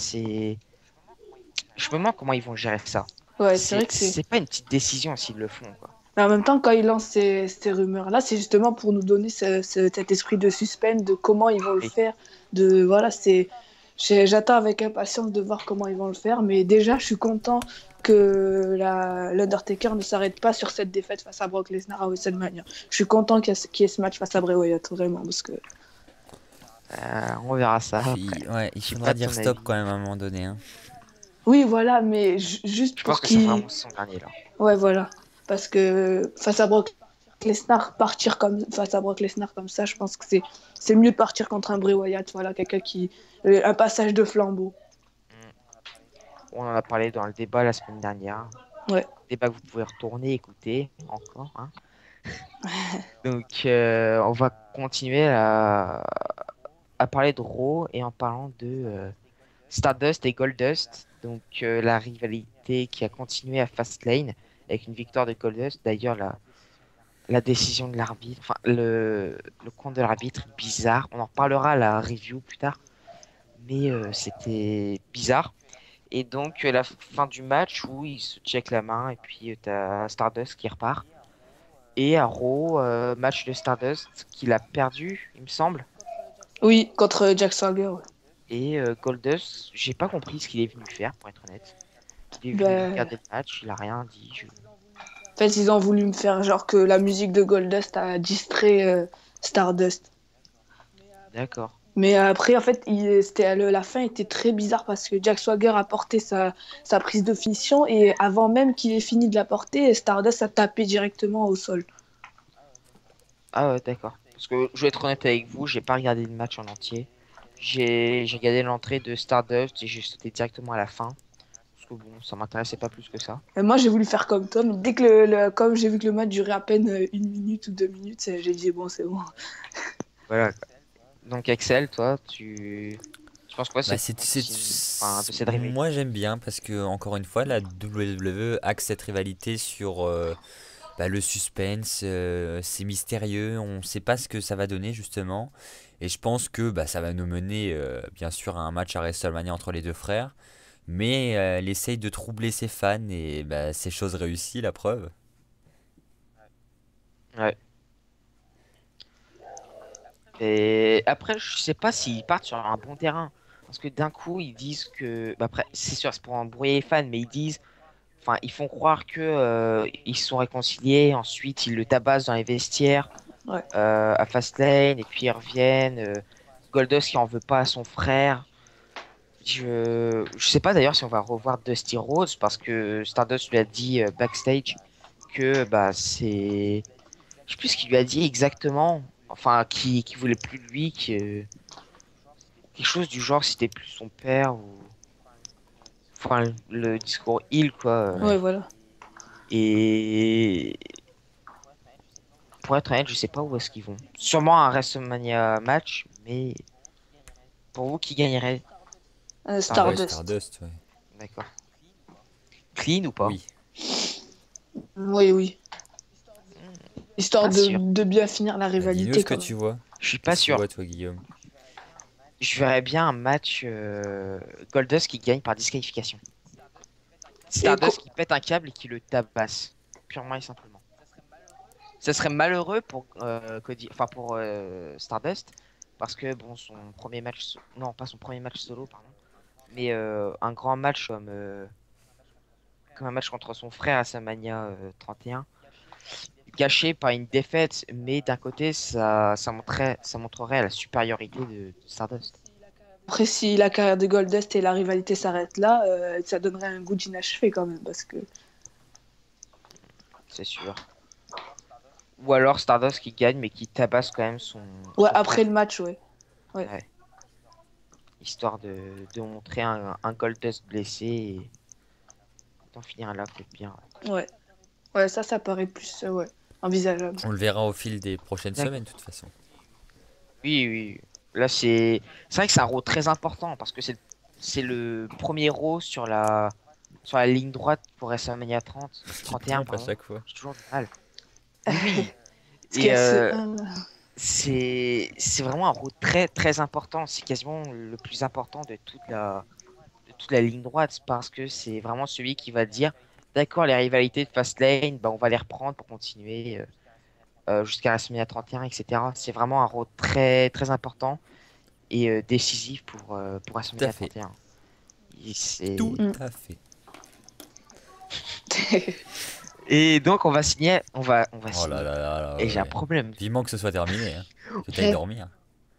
je me demande comment ils vont gérer ça. Ouais, c'est vrai que C'est pas une petite décision s'ils le font, quoi. Mais en même temps, quand ils lancent ces rumeurs-là, c'est justement pour nous donner cet esprit de suspense de comment ils vont le Et faire. Voilà, j'attends avec impatience de voir comment ils vont le faire. Mais déjà, je suis content que l'Undertaker ne s'arrête pas sur cette défaite face à Brock Lesnar à WrestleMania. Je suis content qu'il y ait ce match face à Bray Wyatt, vraiment, parce que on verra ça Puis, après. ouais, il J'ai faudra pas dire ton stop avis. quand même à un moment donné, hein. oui, voilà, mais juste Je pense pour que c'est qu'il. vraiment son dernier là. Ouais, voilà. Parce que face à Brock Lesnar, face à Brock Lesnar comme ça, je pense que c'est mieux de partir contre un Bray Wyatt, voilà, quelqu'un qui un passage de flambeau. On en a parlé dans le débat la semaine dernière. Ouais. Débat que vous pouvez retourner, écouter encore, hein. Donc on va continuer à parler de Raw et en parlant de Stardust et Goldust. Donc la rivalité qui a continué à Fastlane avec une victoire de Goldust. D'ailleurs la décision de l'arbitre, enfin le compte de l'arbitre bizarre. On en reparlera à la review plus tard, mais c'était bizarre. Et donc la fin du match où il se check la main et puis t'as Stardust qui repart. Et à Raw, match de Stardust qu'il a perdu, il me semble. Oui, contre Jack Swagger. Ouais. Et Goldust, j'ai pas compris ce qu'il est venu faire, pour être honnête. Il est venu Ben, regarder le match, il a rien dit. en fait, ils ont voulu me faire genre que la musique de Goldust a distrait Stardust. D'accord. Mais après, en fait, la fin était très bizarre parce que Jack Swagger a porté sa prise de finition et avant même qu'il ait fini de la porter, Stardust a tapé directement au sol. Ah ouais, d'accord. Parce que je vais être honnête avec vous, j'ai pas regardé le match en entier. J'ai regardé l'entrée de Stardust et j'ai sauté directement à la fin. Parce que bon, ça m'intéressait pas plus que ça. Et moi, j'ai voulu faire comme toi, mais dès que comme j'ai vu que le match durait à peine 1 minute ou 2 minutes, j'ai dit bon, c'est bon. Voilà. Donc Axel, toi, tu penses quoi Bah, enfin, de cette rivalité? moi j'aime bien parce que, encore une fois, la WWE axe cette rivalité sur bah, le suspense, c'est mystérieux, on sait pas ce que ça va donner justement. Et je pense que bah, ça va nous mener bien sûr à un match à WrestleMania entre les deux frères. Mais elle essaye de troubler ses fans et bah, c'est chose réussie, la preuve. Ouais. Et après, je sais pas s'ils partent sur un bon terrain. Parce que d'un coup, ils disent que. Bah après, c'est sûr, c'est pour embrouiller les fans, mais ils disent. Enfin, ils font croire que ils se sont réconciliés. Ensuite, ils le tabassent dans les vestiaires Ouais. à Fastlane. Et puis ils reviennent. Goldust qui en veut pas à son frère. Je sais pas d'ailleurs si on va revoir Dusty Rhodes. Parce que Stardust lui a dit backstage que bah c'est. Je sais plus ce qu'il lui a dit exactement. Enfin, qui voulait plus de lui, quelque chose du genre, c'était plus son père ou. Enfin, le discours il quoi. Ouais, Ouais. voilà. Et pour être honnête, je sais pas où est-ce qu'ils vont. Sûrement un WrestleMania match, mais pour vous, qui gagnerait? Ouais, Stardust. Stardust. Stardust, ouais. D'accord. Clean ou pas? Oui. Oui, oui. Histoire Pas sûr. de bien finir la Bah, dis-nous rivalité ce que quand même. tu vois. Je suis pas Qu'est-ce que tu sûr. vois, toi, Guillaume? Je verrais bien un match Goldust qui gagne par disqualification. Et Stardust qui pète un câble et qui le tabasse. Purement et simplement. Ça serait malheureux pour Cody, enfin pour Stardust, parce que bon, son premier match, non pas son premier match solo, pardon. mais un grand match comme un match contre son frère à WrestleMania 31, gâché par une défaite, mais d'un côté, ça montrerait la supériorité de Stardust. Après, si la carrière de Goldust et la rivalité s'arrêtent là, ça donnerait un goût d'inachevé quand même, parce que... C'est sûr. Ou alors Stardust qui gagne, mais qui tabasse quand même Ouais, son après frère, le match, ouais. Ouais. histoire de montrer un Goldust blessé et d'en finir là, peut-être bien. Ouais. Ouais, ça paraît plus ouais, envisageable. On le verra au fil des prochaines D'accord. semaines, de toute façon. Oui, oui. Là, c'est vrai que c'est un rôle très important parce que c'est le premier rôle sur la ligne droite pour WrestleMania 30, Tu te 31, trompes à pardon. chaque fois. J'ai toujours du mal. Oui, Ce qui et est assez... c'est vraiment un rôle très très important. C'est quasiment le plus important de toute la ligne droite parce que c'est vraiment celui qui va dire, d'accord, les rivalités de Fastlane, bah, on va les reprendre pour continuer jusqu'à WrestleMania 31, etc. C'est vraiment un rôle très très important et décisif pour Tout à WrestleMania fait. 31. Tout Mm. à fait. Et donc on va Oh là signer. là là là, Et j'ai un ouais. problème. Vivement que ce soit terminé, hein. Que t'ailles dormir.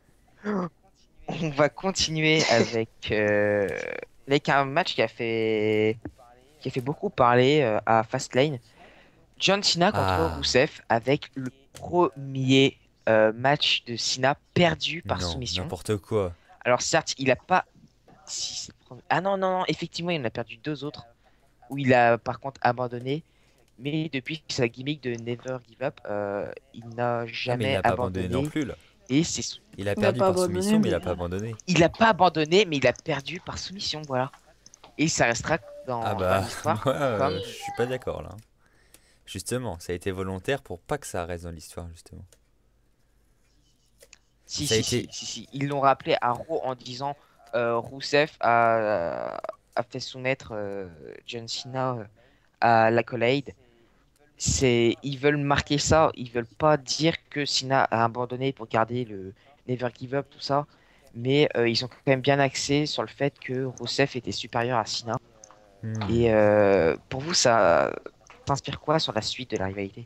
On va continuer avec un match qui a fait beaucoup parler à Fastlane. John Cena contre Ah, Rusev avec le premier match de Cena perdu par non, soumission. n'importe quoi. Alors certes, il a pas... si c'est le premier- Ah non, non, non, effectivement, il en a perdu deux autres, où il a par contre abandonné. Mais depuis sa gimmick de Never Give Up, il n'a Ah, mais il jamais a pas abandonné non abandonné. plus, là. Et c'est... Il a Il n'a perdu pas par abandonné, soumission, mais il mais... a pas abandonné. Il n'a pas abandonné, mais il a perdu par soumission, voilà. Et ça restera Ah dans bah, l'histoire moi, comme... je suis pas d'accord, là. Justement, ça a été volontaire pour pas que ça reste dans l'histoire, justement. Si, Ça a si, si, été... si, si. Ils l'ont rappelé à Raw en disant Rousseff a fait soumettre John Cena à l'accolade. Ils veulent marquer ça, ils veulent pas dire que Cena a abandonné pour garder le Never Give Up, tout ça. Mais ils ont quand même bien axé sur le fait que Rousseff était supérieur à Cena. Hmm. Et pour vous, ça t'inspire quoi sur la suite de la rivalité?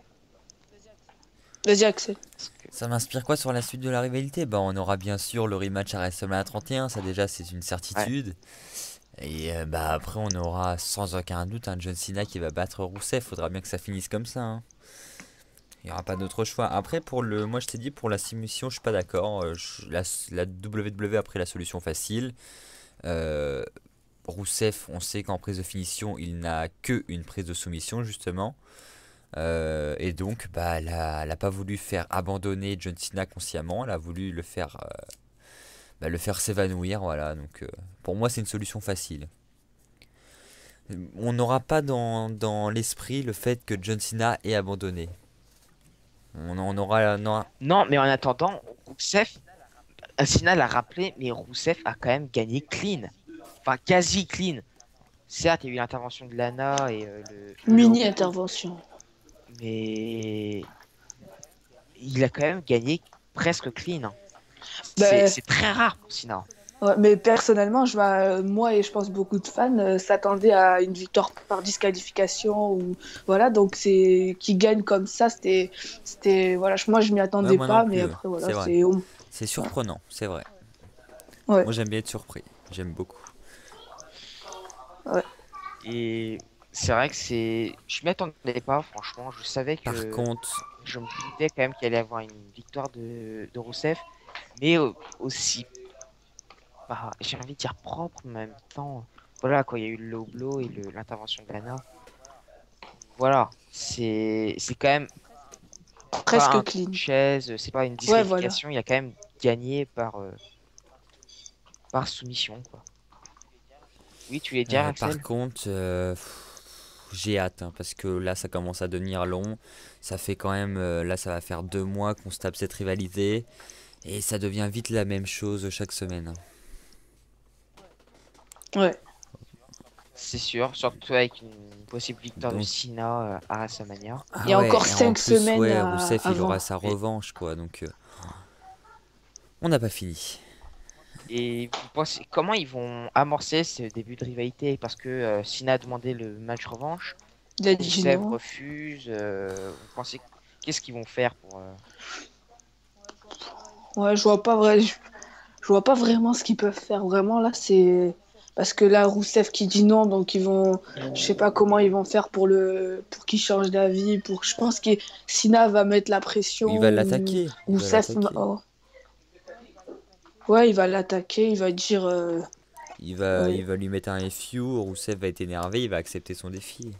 Vas-y, Axel. Parce que- Ça m'inspire quoi sur la suite de la rivalité? Bah, on aura bien sûr le rematch à WrestleMania 31, ça déjà c'est une Ouais. certitude. Et bah après on aura sans aucun doute un John Cena qui va battre Rousseff, faudra bien que ça finisse comme ça, hein. Il n'y aura pas d'autre choix. Après moi je t'ai dit pour la soumission je suis pas d'accord. La WWE a pris la solution facile. Euh, Rousseff, on sait qu'en prise de finition il n'a que une prise de soumission justement. Et donc, bah, elle a pas voulu faire abandonner John Cena consciemment, elle a voulu le faire s'évanouir, voilà. Donc, pour moi, c'est une solution facile. On n'aura pas dans l'esprit le fait que John Cena ait abandonné. On aura, non, Non, mais en attendant, Rousseff, Cena l'a rappelé, mais Rousseff a quand même gagné clean. Enfin, quasi clean. Certes, il y a eu l'intervention de Lana et le low blow, Mini-intervention. mais il a quand même gagné presque clean, hein. C'est Bah, c'est très rare pour Cena. ouais, mais personnellement, moi et je pense beaucoup de fans s'attendaient à une victoire par disqualification ou voilà, donc c'est qui gagne comme ça, voilà, moi je m'y ouais, attendais moi non pas, mais plus, après voilà, c'est vrai. c'est C'est surprenant, c'est vrai. ouais, Moi, j'aime bien être surpris, j'aime beaucoup. ouais. Et c'est vrai que je m'y attendais pas, franchement. Je savais Par que contre, je me doutais quand même qu'il allait y avoir une victoire de Rousseff, mais aussi, bah, j'ai envie de dire propre, mais en même temps, voilà, quoi, il y a eu le low blow et l'intervention de Lana. Voilà, c'est quand même pas Presque un coup clean. de chaise, c'est pas une Ouais, voilà. disqualification, il a quand même gagné par soumission, quoi. Oui, tu voulais dire, par Axel? contre, j'ai hâte, hein, parce que là ça commence à devenir long. Ça fait quand même, là ça va faire 2 mois qu'on se tape cette rivalité. Et ça devient vite la même chose chaque semaine. Ouais. C'est sûr, surtout avec une possible victoire de Donc, Cena à WrestleMania. Il y ah a ouais, encore et en 5 plus, semaines ouais, Rousseff il avant. aura sa Mais revanche quoi. Donc, on n'a pas fini. Et vous pensez comment ils vont amorcer ce début de rivalité? Parce que Cena a demandé le match revanche, Il a dit Rusev non. refuse. Vous pensez qu'est-ce qu'ils vont faire pour Ouais, je vois pas vraiment ce qu'ils peuvent faire. Vraiment, là, c'est. Parce que là, Rousseff qui dit non, donc ils vont. Je sais pas comment ils vont faire pour qu'il change d'avis. Je pense que Sina va mettre la Il pression va ou l'attaquer. Il va Rousseff. l'attaquer. Oh. Ouais, il va l'attaquer, il va dire. Il Ouais. va lui mettre un FU. Rousseff va être énervé. Il va accepter son défi.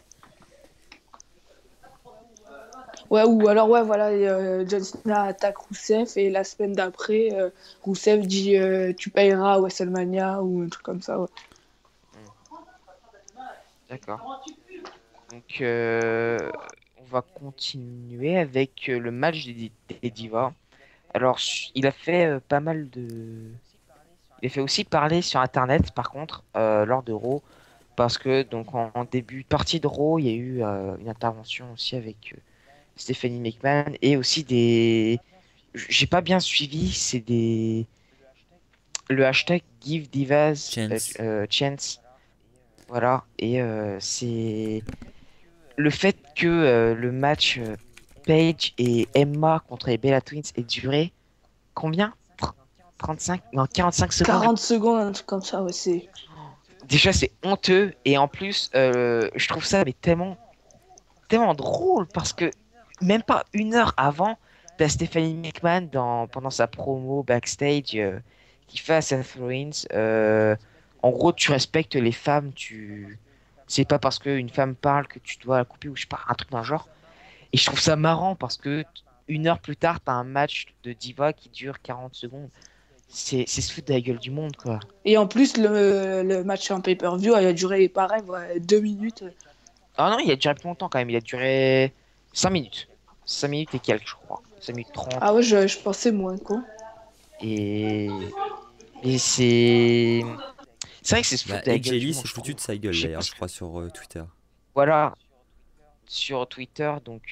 Ouais, ou alors, ouais, voilà, John Cena attaque Rousseff et la semaine d'après, Rousseff dit tu payeras à WrestleMania ou un truc comme ça. Ouais. hmm, d'accord. Donc on va continuer avec le match des divas. Alors il a fait pas mal de il a fait aussi parler sur Internet, par contre, lors de Raw, parce que donc en début de partie de Raw, il y a eu une intervention aussi avec Stephanie McMahon et aussi des. J'ai pas bien suivi, c'est des. Le hashtag Give Divas Chance. Chance, voilà, et c'est le fait que le match Paige et Emma contre les Bella Twins ait duré combien? 35? Non, 45 secondes. 40 secondes, un truc comme ça, ouais, c'est. Déjà, c'est honteux. Et en plus, je trouve ça mais tellement drôle parce que même pas une heure avant, t'as Stephanie McMahon pendant sa promo backstage qui fait à Seth Rollins. En gros, tu respectes les femmes. C'est pas parce qu'une femme parle que tu dois la couper ou je sais pas, un truc d'un genre. Et je trouve ça marrant parce que une heure plus tard, t'as un match de diva qui dure 40 secondes. C'est se foutre de la gueule du monde, quoi. Et en plus, le match en pay-per-view, il a duré pareil, ouais, 2 minutes. Ah non, il a duré plus longtemps quand même. Il a duré 5 minutes. 5 minutes et quelques, je crois. 5 minutes 30. Ah ouais, je pensais moins, quoi. Et, et c'est. C'est vrai que c'est se Bah, foutre de la Edge gueule du Ellie monde, s'est je foutu de trouve. sa gueule Je sais pas d'ailleurs, ce je que. crois, sur Twitter. Voilà, sur Twitter, donc.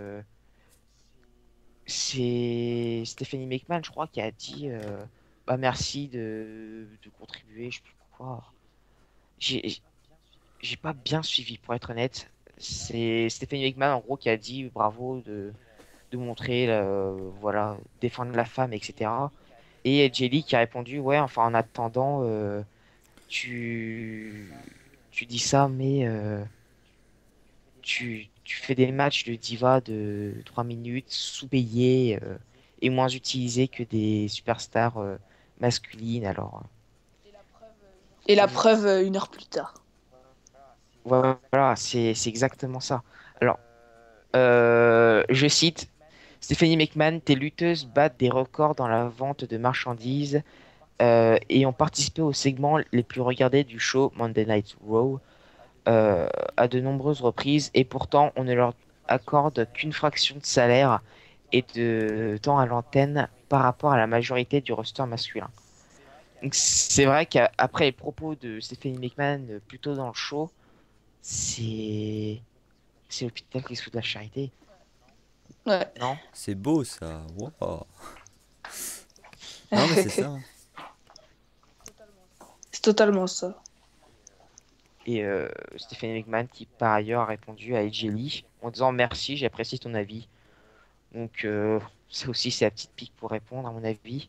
C'est Stephanie McMahon, je crois, qui a dit bah, merci de contribuer, je sais plus quoi. J'ai j'ai pas bien suivi, pour être honnête. C'est Stephanie McMahon, en gros, qui a dit bravo de montrer, voilà, défendre la femme, etc. Et Jelly qui a répondu, ouais, enfin, en attendant, tu, tu dis ça, mais tu fais des matchs de diva de 3 minutes, sous-payés et moins utilisés que des superstars masculines. Alors, Et la vous- preuve, 1 heure plus tard. voilà, c'est exactement ça. Alors, je cite, Stephanie McMahon, tes lutteuses battent des records dans la vente de marchandises et ont participé aux segments les plus regardés du show Monday Night Raw euh, à de nombreuses reprises et pourtant on ne leur accorde qu'une fraction de salaire et de temps à l'antenne par rapport à la majorité du roster masculin. Donc c'est vrai qu'après les propos de Stephanie McMahon plus tôt dans le show, c'est c'est l'hôpital qui se fout de la charité, Ouais. non? C'est beau ça. Wow. Non, mais c'est ça, hein. C'est totalement ça. Et Stephanie McMahon qui par ailleurs a répondu à AJ Lee en disant merci, j'apprécie ton avis. Donc ça aussi c'est la petite pique pour répondre à mon avis.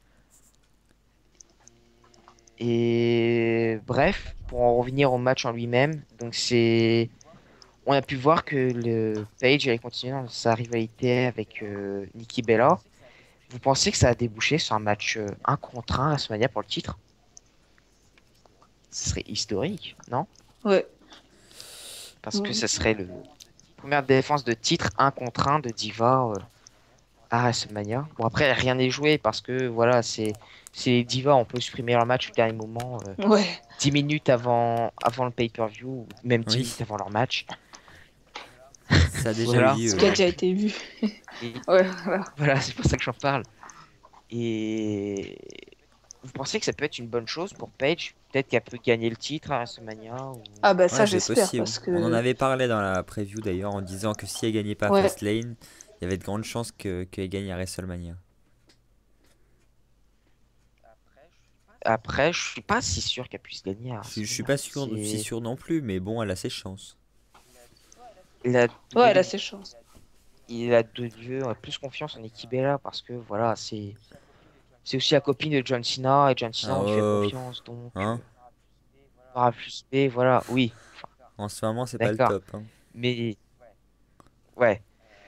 Et bref, pour en revenir au match en lui-même, donc on a pu voir que le Page allait continuer dans sa rivalité avec Nikki Bella. Vous pensez que ça a débouché sur un match 1 contre 1 à WrestleMania pour le titre? Ce serait historique, non? Ouais. Parce que ça serait le première défense de titre 1 contre 1 de Diva à WrestleMania. Bon après rien n'est joué parce que voilà c'est les Divas, on peut supprimer leur match au dernier moment. Ouais. 10 minutes avant le pay-per-view, ou même 10 Oui, minutes avant leur match. ça a déjà eu Voilà. Ce lieu, qui a ouais. déjà été vu. Et Ouais, voilà. voilà, c'est pour ça que j'en parle. Et vous pensez que ça peut être une bonne chose pour Paige? Peut-être qu'elle peut gagner le titre à WrestleMania ou... Ah bah ça Ouais, c'est j'espère possible. parce On en que avait parlé dans la preview d'ailleurs en disant que si elle gagnait pas ouais, Fastlane, il y avait de grandes chances qu'elle gagne à WrestleMania. Après, je suis pas si sûr qu'elle puisse gagner à Je suis WrestleMania. pas sûr, si sûr non plus, mais bon, elle a ses chances. Il a Ouais, elle donné- a ses chances. il a de Dieu plus confiance en Nikki Bella parce que voilà, c'est aussi la copine de John Cena et John Cena Ah, on lui fait confiance donc hein? aura plus B, voilà, oui, enfin, En ce moment, c'est pas le d'accord. top, hein. Mais ouais,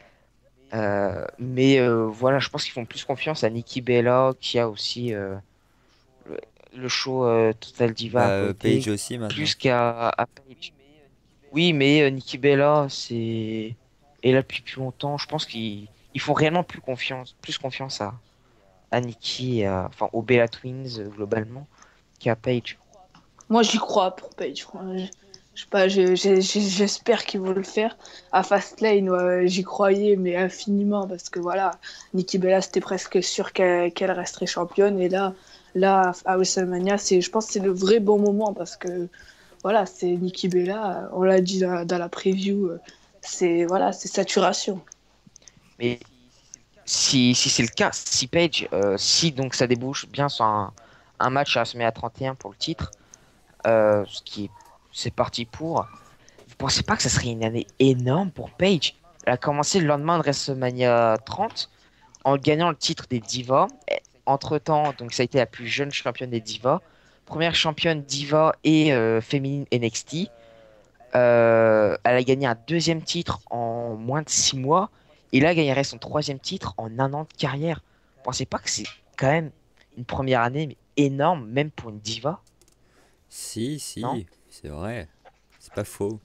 mais voilà, je pense qu'ils font plus confiance à Nikki Bella qui a aussi le, le show Total Diva à Bah, côté Paige aussi maintenant. plus qu'à Paige. Oui, mais Nikki Bella, c'est est là depuis plus longtemps. Je pense qu'ils font réellement plus confiance à Nikki, enfin aux Bella Twins globalement, qu'à Paige. Moi, j'y crois pour Page. Je sais pas, j'espère qu'ils vont le faire. À Fastlane, ouais, j'y croyais, mais infiniment, parce que voilà, Nikki Bella, c'était presque sûr qu'elle resterait championne. Et là, à WrestleMania, je pense que c'est le vrai bon moment, parce que voilà, c'est Nikki Bella, on l'a dit dans la preview, c'est voilà, c'est saturation. Mais si c'est le cas, si Paige, si donc ça débouche bien sur un match à WrestleMania 31 pour le titre, ce qui est, c'est parti pour. Vous pensez pas que ça serait une année énorme pour Paige? Elle a commencé le lendemain de WrestleMania 30 en gagnant le titre des Divas. Entre-temps, donc ça a été la plus jeune championne des Divas, première championne Diva et féminine NXT. Elle a gagné un deuxième titre en moins de 6 mois. Et là, elle gagnerait son troisième titre en un an de carrière. Vous pensez pas que c'est quand même une première année mais énorme, même pour une diva, Si, non? si, c'est vrai. C'est pas faux.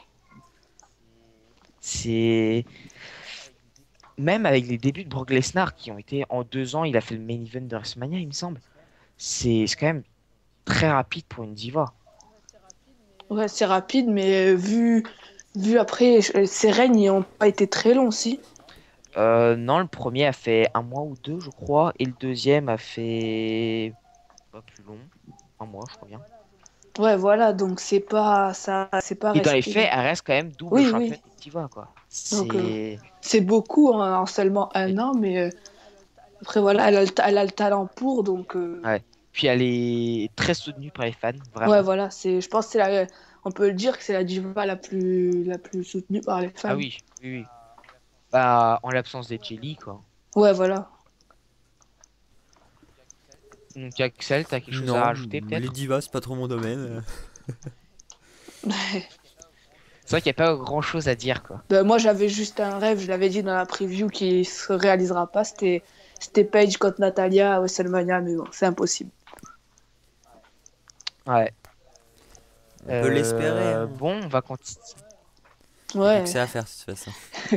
C'est même avec les débuts de Brock Lesnar qui ont été en 2 ans, il a fait le main event de WrestleMania, il me semble. C'est quand même très rapide pour une diva. Ouais, c'est rapide, mais vu après, ses règnes n'ont pas été très longs aussi. Non, le premier a fait 1 mois ou 2, je crois, et le deuxième a fait pas plus long, 1 mois, je crois bien. Ouais, voilà, donc c'est pas Et dans les resté. faits, elle reste quand même double Oui, championne oui. des divas, quoi. Donc C'est c'est beaucoup en seulement un an, mais après voilà, elle a le talent pour, donc ouais. Puis elle est très soutenue par les fans, ouais, vraiment. voilà, je pense que on peut le dire que c'est la diva la plus soutenue par les Ah fans. oui, oui, oui. Bah, en l'absence des Jelly, quoi. Ouais, voilà. Donc Axel, t'as quelque chose à Non, rajouter les peut-être? divas, c'est pas trop mon domaine. C'est vrai qu'il n'y a pas grand-chose à dire, quoi. Ben, moi, j'avais juste un rêve, je l'avais dit dans la preview, qui se réalisera pas. C'était Paige contre Natalia à WrestleMania, mais bon, c'est impossible. Ouais. On peut l'espérer, hein. Bon, on va continuer. Y a plus que Ouais, ça à faire de toute façon.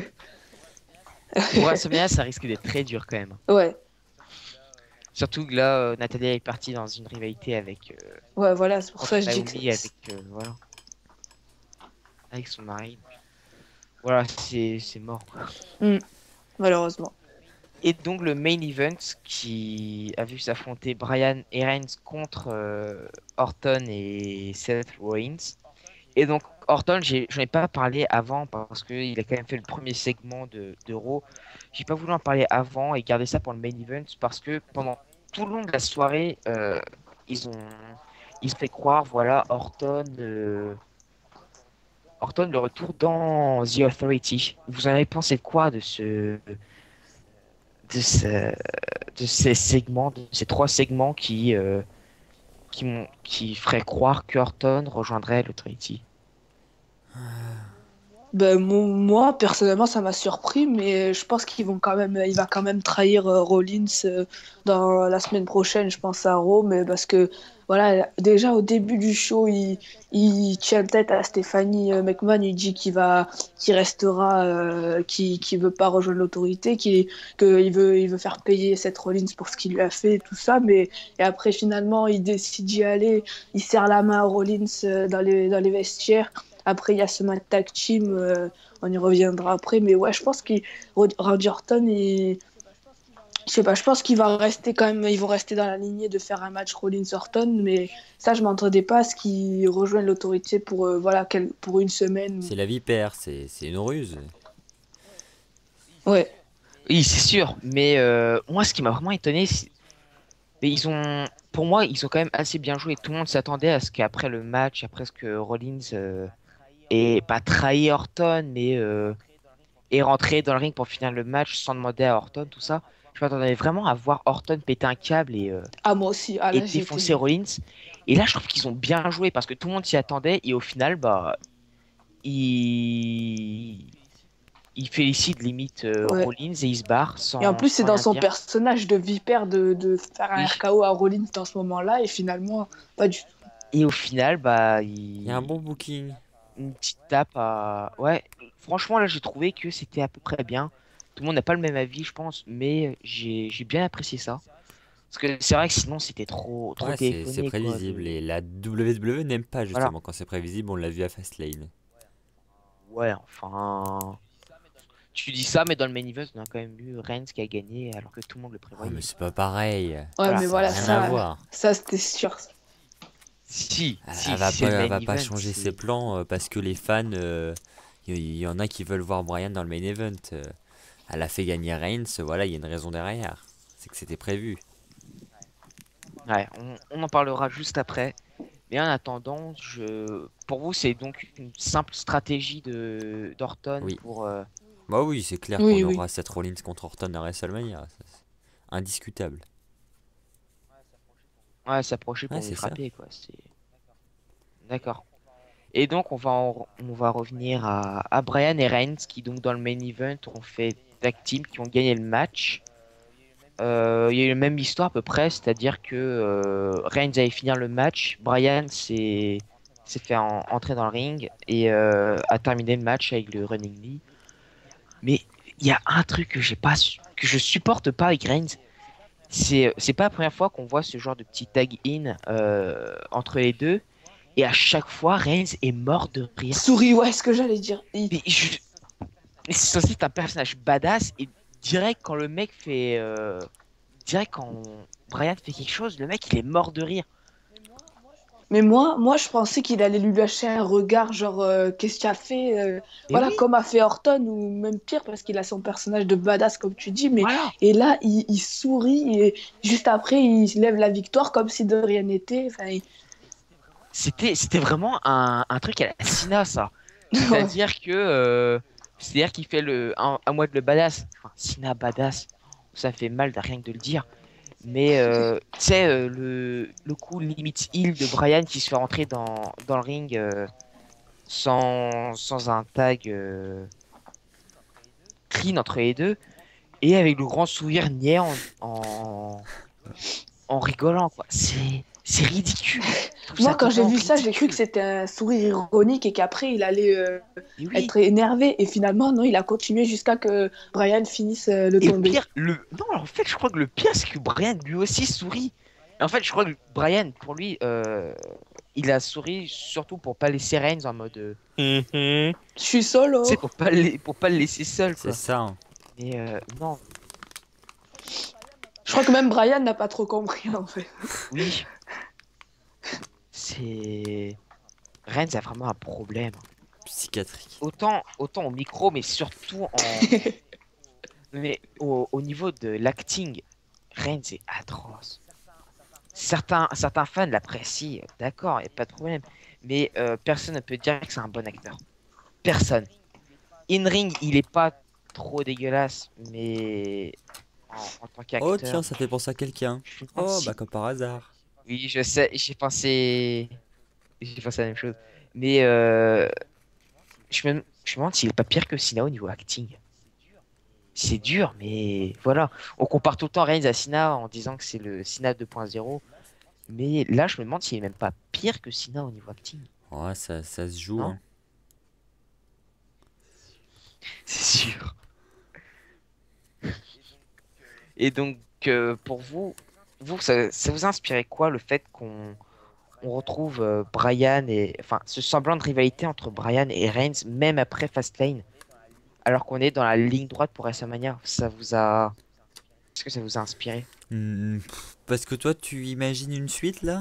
Pour WrestleMania, ça risque d'être très dur quand même. ouais, Surtout que là, Natalia est partie dans une rivalité avec ouais, voilà, c'est pour ça contre que je dis que Naomi, avec voilà, avec son mari. Voilà, c'est mort, quoi. Hmm, malheureusement. Et donc le main event qui a vu s'affronter Brian Reigns contre Orton et Seth Rollins. Et donc Orton, j'en ai pas parlé avant parce qu'il a quand même fait le premier segment de Raw. J'ai pas voulu en parler avant et garder ça pour le main event parce que pendant tout le long de la soirée, ils ont ils se fait croire, voilà, Orton le retour dans The Authority. Vous en avez pensé quoi de ce de ces segments, de ces 3 segments qui feraient croire que Orton rejoindrait l'Authority? Ben, moi, personnellement, ça m'a surpris, mais je pense il va quand même trahir Rollins dans la semaine prochaine, je pense à Raw, mais parce que, voilà, déjà au début du show, il tient tête à Stephanie McMahon, il dit qu'il restera, qu'il veut pas rejoindre l'autorité, il veut faire payer Seth Rollins pour ce qu'il lui a fait et tout ça, et après, finalement, il décide d'y aller, il serre la main à Rollins dans les vestiaires. Après, il y a ce match tag team, on y reviendra après. Mais ouais, je pense que Randy Orton, je sais pas, je pense qu'il va rester quand même, ils vont rester dans la lignée de faire un match Rollins-Orton. Mais ça, je m'entendais pas à ce qu'ils rejoignent l'autorité pour, voilà, pour une semaine. C'est la vipère, c'est une ruse. Ouais, Oui, c'est sûr, mais moi ce qui m'a vraiment étonné, mais ils ont pour moi, ils ont quand même assez bien joué. Tout le monde s'attendait à ce qu'après le match, après ce que Rollins ait pas trahi Orton, mais est rentré dans le ring pour finir le match sans demander à Orton, tout ça. Je m'attendais vraiment à voir Orton péter un câble Ah, moi aussi. Ah, et là, j'ai défoncer été. Rollins. Et là, je trouve qu'ils ont bien joué parce que tout le monde s'y attendait et au final, bah, il, il félicite limite Ouais. Rollins et il se barre Et en plus, c'est sans dans rien son dire. personnage de vipère de faire un Oui. RKO à Rollins dans ce moment-là, et finalement, pas du tout. Et au final, bah, Il y a un bon booking. une petite tape à. Ouais, franchement, là, j'ai trouvé que c'était à peu près bien. Tout le monde n'a pas le même avis, je pense, mais j'ai bien apprécié ça. Parce que c'est vrai que sinon, c'était trop Ouais, c'est téléphoné, quoi. prévisible. Et la WWE n'aime pas Voilà. justement quand c'est prévisible, on l'a vu à Fastlane. Ouais, enfin. Tu dis ça, mais dans le main event, on a quand même eu Reigns qui a gagné alors que tout le monde le Oh, mais prévoyait. c'est pas pareil. Ouais, Voilà. mais Ça voilà, n'a rien à ça, voir. ça c'était sûr. Si, si, Elle va c'est le pas, elle main va pas event. changer ses c'est- plans parce que les fans, il y en a qui veulent voir Bryan dans le main event. Elle a fait gagner Reigns, voilà, il y a une raison derrière. C'est que c'était prévu. Ouais, on en parlera juste après. Mais en attendant, pour vous, c'est donc une simple stratégie de d'Orton Oui. pour. Bah oui, c'est clair qu'on Oui, oui. aura Seth Rollins contre Orton à WrestleMania. Ça, c'est indiscutable. Ouais, s'approcher Ouais, pour lui c'est ça. frapper, quoi. D'accord. Et donc, on va revenir à Bryan et Reigns qui, donc, dans le main event, ont fait tag team, qui ont gagné le match. Il y a eu la même histoire à peu près, c'est-à-dire que Reigns avait fini le match, Bryan s'est fait entrer dans le ring et a terminé le match avec le running knee. Mais il y a un truc que j'ai pas, que je supporte pas avec Reigns, c'est pas la première fois qu'on voit ce genre de petit tag in entre les deux. Et à chaque fois, Reigns est mort de rire. Souris, ouais, ce que j'allais dire. Mais c'est censé être un personnage badass. Et direct quand le mec fait. Direct quand Brian fait quelque chose, le mec il est mort de rire. Mais moi, je pensais qu'il allait lui lâcher un regard, genre, qu'est-ce qu'il a fait Mais voilà, oui, comme a fait Orton, ou même pire, parce qu'il a son personnage de badass, comme tu dis. Mais voilà. et là, il sourit, et juste après, il lève la victoire comme si de rien n'était. Enfin, C'était vraiment un truc à la Cena, ça. ouais. C'est-à-dire que. C'est-à-dire qu'il fait un mois de le badass. Enfin, Cena badass. Ça fait mal de rien que de le dire. Mais tu sais, le coup limite heal de Brian qui se fait rentrer dans le ring sans un tag clean entre les deux. Et avec le grand sourire niais en, en rigolant, quoi. C'est ridicule. Je trouve Moi, ça quand j'ai totalement vu ça, j'ai cru que ridicule. c'était un sourire ironique et qu'après, il allait Et oui. être énervé. Et finalement, non, il a continué jusqu'à que Brian finisse le Et le tomber. pire, non, en fait, je crois que le pire, c'est que Brian lui aussi sourit. Et en fait, je crois que Brian, pour lui, il a souri surtout pour pas laisser Reigns en mode. Tu Je suis solo. sais, pour pas le laisser seul, C'est quoi. ça. Hein. Mais non, Je crois que même Brian n'a pas trop compris, en fait. oui, c'est. Reigns a vraiment un problème. Psychiatrique. Autant au micro, mais surtout mais au niveau de l'acting, Reigns est atroce. Certains fans l'apprécient, d'accord, y a pas de problème. Mais personne ne peut dire que c'est un bon acteur. Personne. In-ring, il est pas trop dégueulasse, mais en tant Oh qu'acteur, tiens, ça fait penser à quelqu'un. je me demande Oh si. bah comme par hasard. Oui, je sais, j'ai pensé à la même chose. Mais je me demande s'il est pas pire que Cena au niveau acting. C'est dur, mais voilà. On compare tout le temps Reigns à Cena en disant que c'est le Cena 2.0. Mais là, je me demande s'il est même pas pire que Cena au niveau acting. Ouais, ça se joue. Non. Hein. C'est sûr. Et donc, pour vous, ça vous a inspiré quoi le fait qu'on retrouve Bryan et. Enfin, ce semblant de rivalité entre Bryan et Reigns, même après Fastlane, alors qu'on est dans la ligne droite pour WrestleMania. Ça vous a. Est-ce que ça vous a inspiré? Parce que toi, tu imagines une suite là?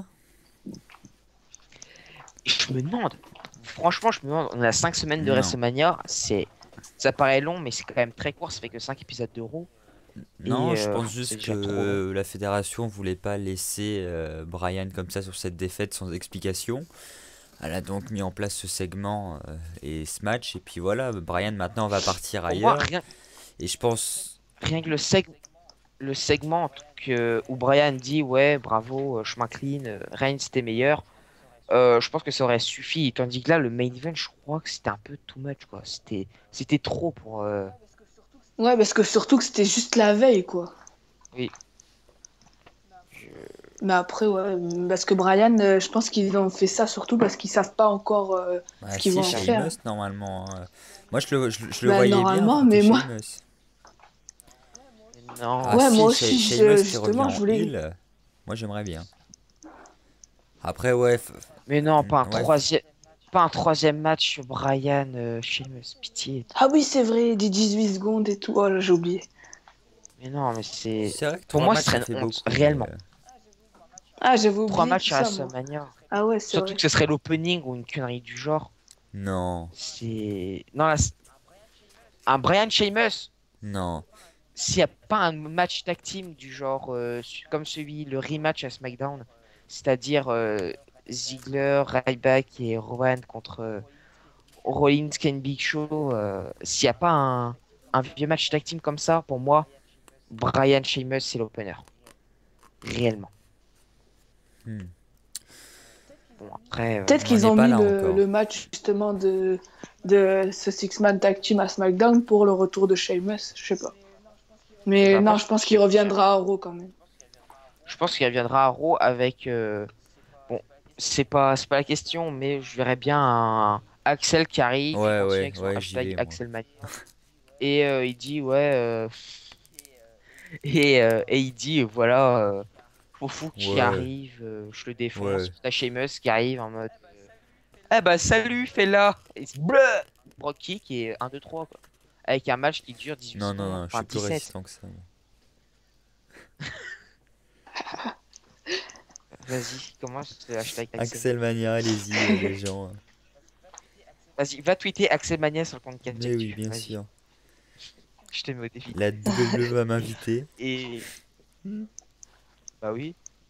Et je me demande. Franchement, je me demande. On a 5 semaines de Non. WrestleMania. Ça paraît long, mais c'est quand même très court. Ça fait que 5 épisodes d'Euro. Non, Et je pense c'est juste déjà trop long. que la fédération voulait pas laisser Brian comme ça sur cette défaite sans explication. Elle a donc mis en place ce segment et ce match. Et puis voilà, Brian maintenant va partir Pour moi, ailleurs. Et je pense. rien que le segment où Brian dit ouais, bravo, je m'incline, Reigns c'était meilleur. Je pense que ça aurait suffi. Tandis que là, le main event, je crois que c'était un peu too much, quoi. C'était trop pour. Ouais, parce que surtout que c'était juste la veille, quoi. Oui. Je- Mais après, ouais, parce que Brian, je pense qu'ils ont fait ça surtout parce qu'ils savent pas encore ce Ah qu'ils si, vont en faire. Sheamus normalement, hein. Moi je le Bah, voyais bien normalement, affronter mais moi, Sheamus. Ah Non. ouais, moi si, aussi, Sheamus qui revient justement, je en voulais. heel, moi j'aimerais bien. Après, ouais, Mais non, ouais, pas un troisième match sur Brian, Sheamus, pitié. Ah oui, c'est vrai, des 18 secondes et tout. Oh là, j'ai oublié. Mais non, mais c'est. c'est vrai que Pour trois moi, ce matchs serait ça une fait honte, beaucoup, mais réellement. Ah, j'avais Trois oublié tout matchs à ça, moi. WrestleMania. Ah ouais, c'est Surtout vrai. que ce serait l'opening ou une connerie du genre. non, C'est. Non, là, un Brian Sheamus, non. s'il n'y a pas un match tag team du genre comme le rematch à SmackDown, c'est-à-dire Ziggler, Ryback et Rowan contre Rollins, Kane, Big Show, s'il n'y a pas un vieux match tag team comme ça, pour moi, Brian Sheamus, c'est l'opener. Réellement. Hmm. Bon, après, Peut-être On n'en qu'ils est ont pas mis là le encore. match justement de ce Six-Man Tag Team à SmackDown pour le retour de Sheamus, je sais pas. Mais bah, moi, non, je pense qu'il reviendra à Raw quand même. je pense qu'il reviendra à Raw avec. Bon, c'est pas la question, mais je verrais bien un Axel qui arrive, il Ouais, continue ouais, avec son ouais, j'y hashtag vais moi. AxelMania. Et il dit, ouais. Et il dit, voilà, Fofou qui Ouais, arrive, je le défonce. ouais. T'as Sheamus qui arrive en mode. Eh bah, salut, fais-la! Et c'est bleu! Brock kick et 1, 2, 3, quoi. Avec un match qui dure 18 Non, non, secondes, non, je enfin suis plus 17. résistant que ça, moi. Vas-y, commence le hashtag AxelMania. Axelmania, allez-y, les gens. Vas-y, va tweeter AxelMania sur le compte Mais oui, Catch. bien Vas-y, sûr. je te mets au défi. La WWE va m'inviter. Et bah oui.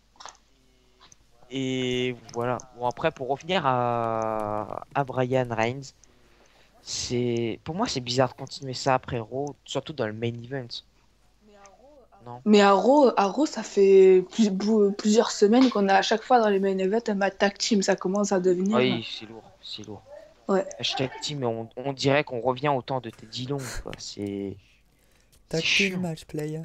Et voilà. Bon après pour revenir à Brian Reigns, pour moi c'est bizarre de continuer ça après Raw, surtout dans le main event. Non. Mais à Raw, ça fait plusieurs semaines qu'on a à chaque fois dans les main events un match tag team. Ça commence à devenir. Oui, c'est lourd, c'est lourd. Ouais. Hashtag team, on dirait qu'on revient au temps de Teddy Long, quoi. C'est Tag team chiant. match play.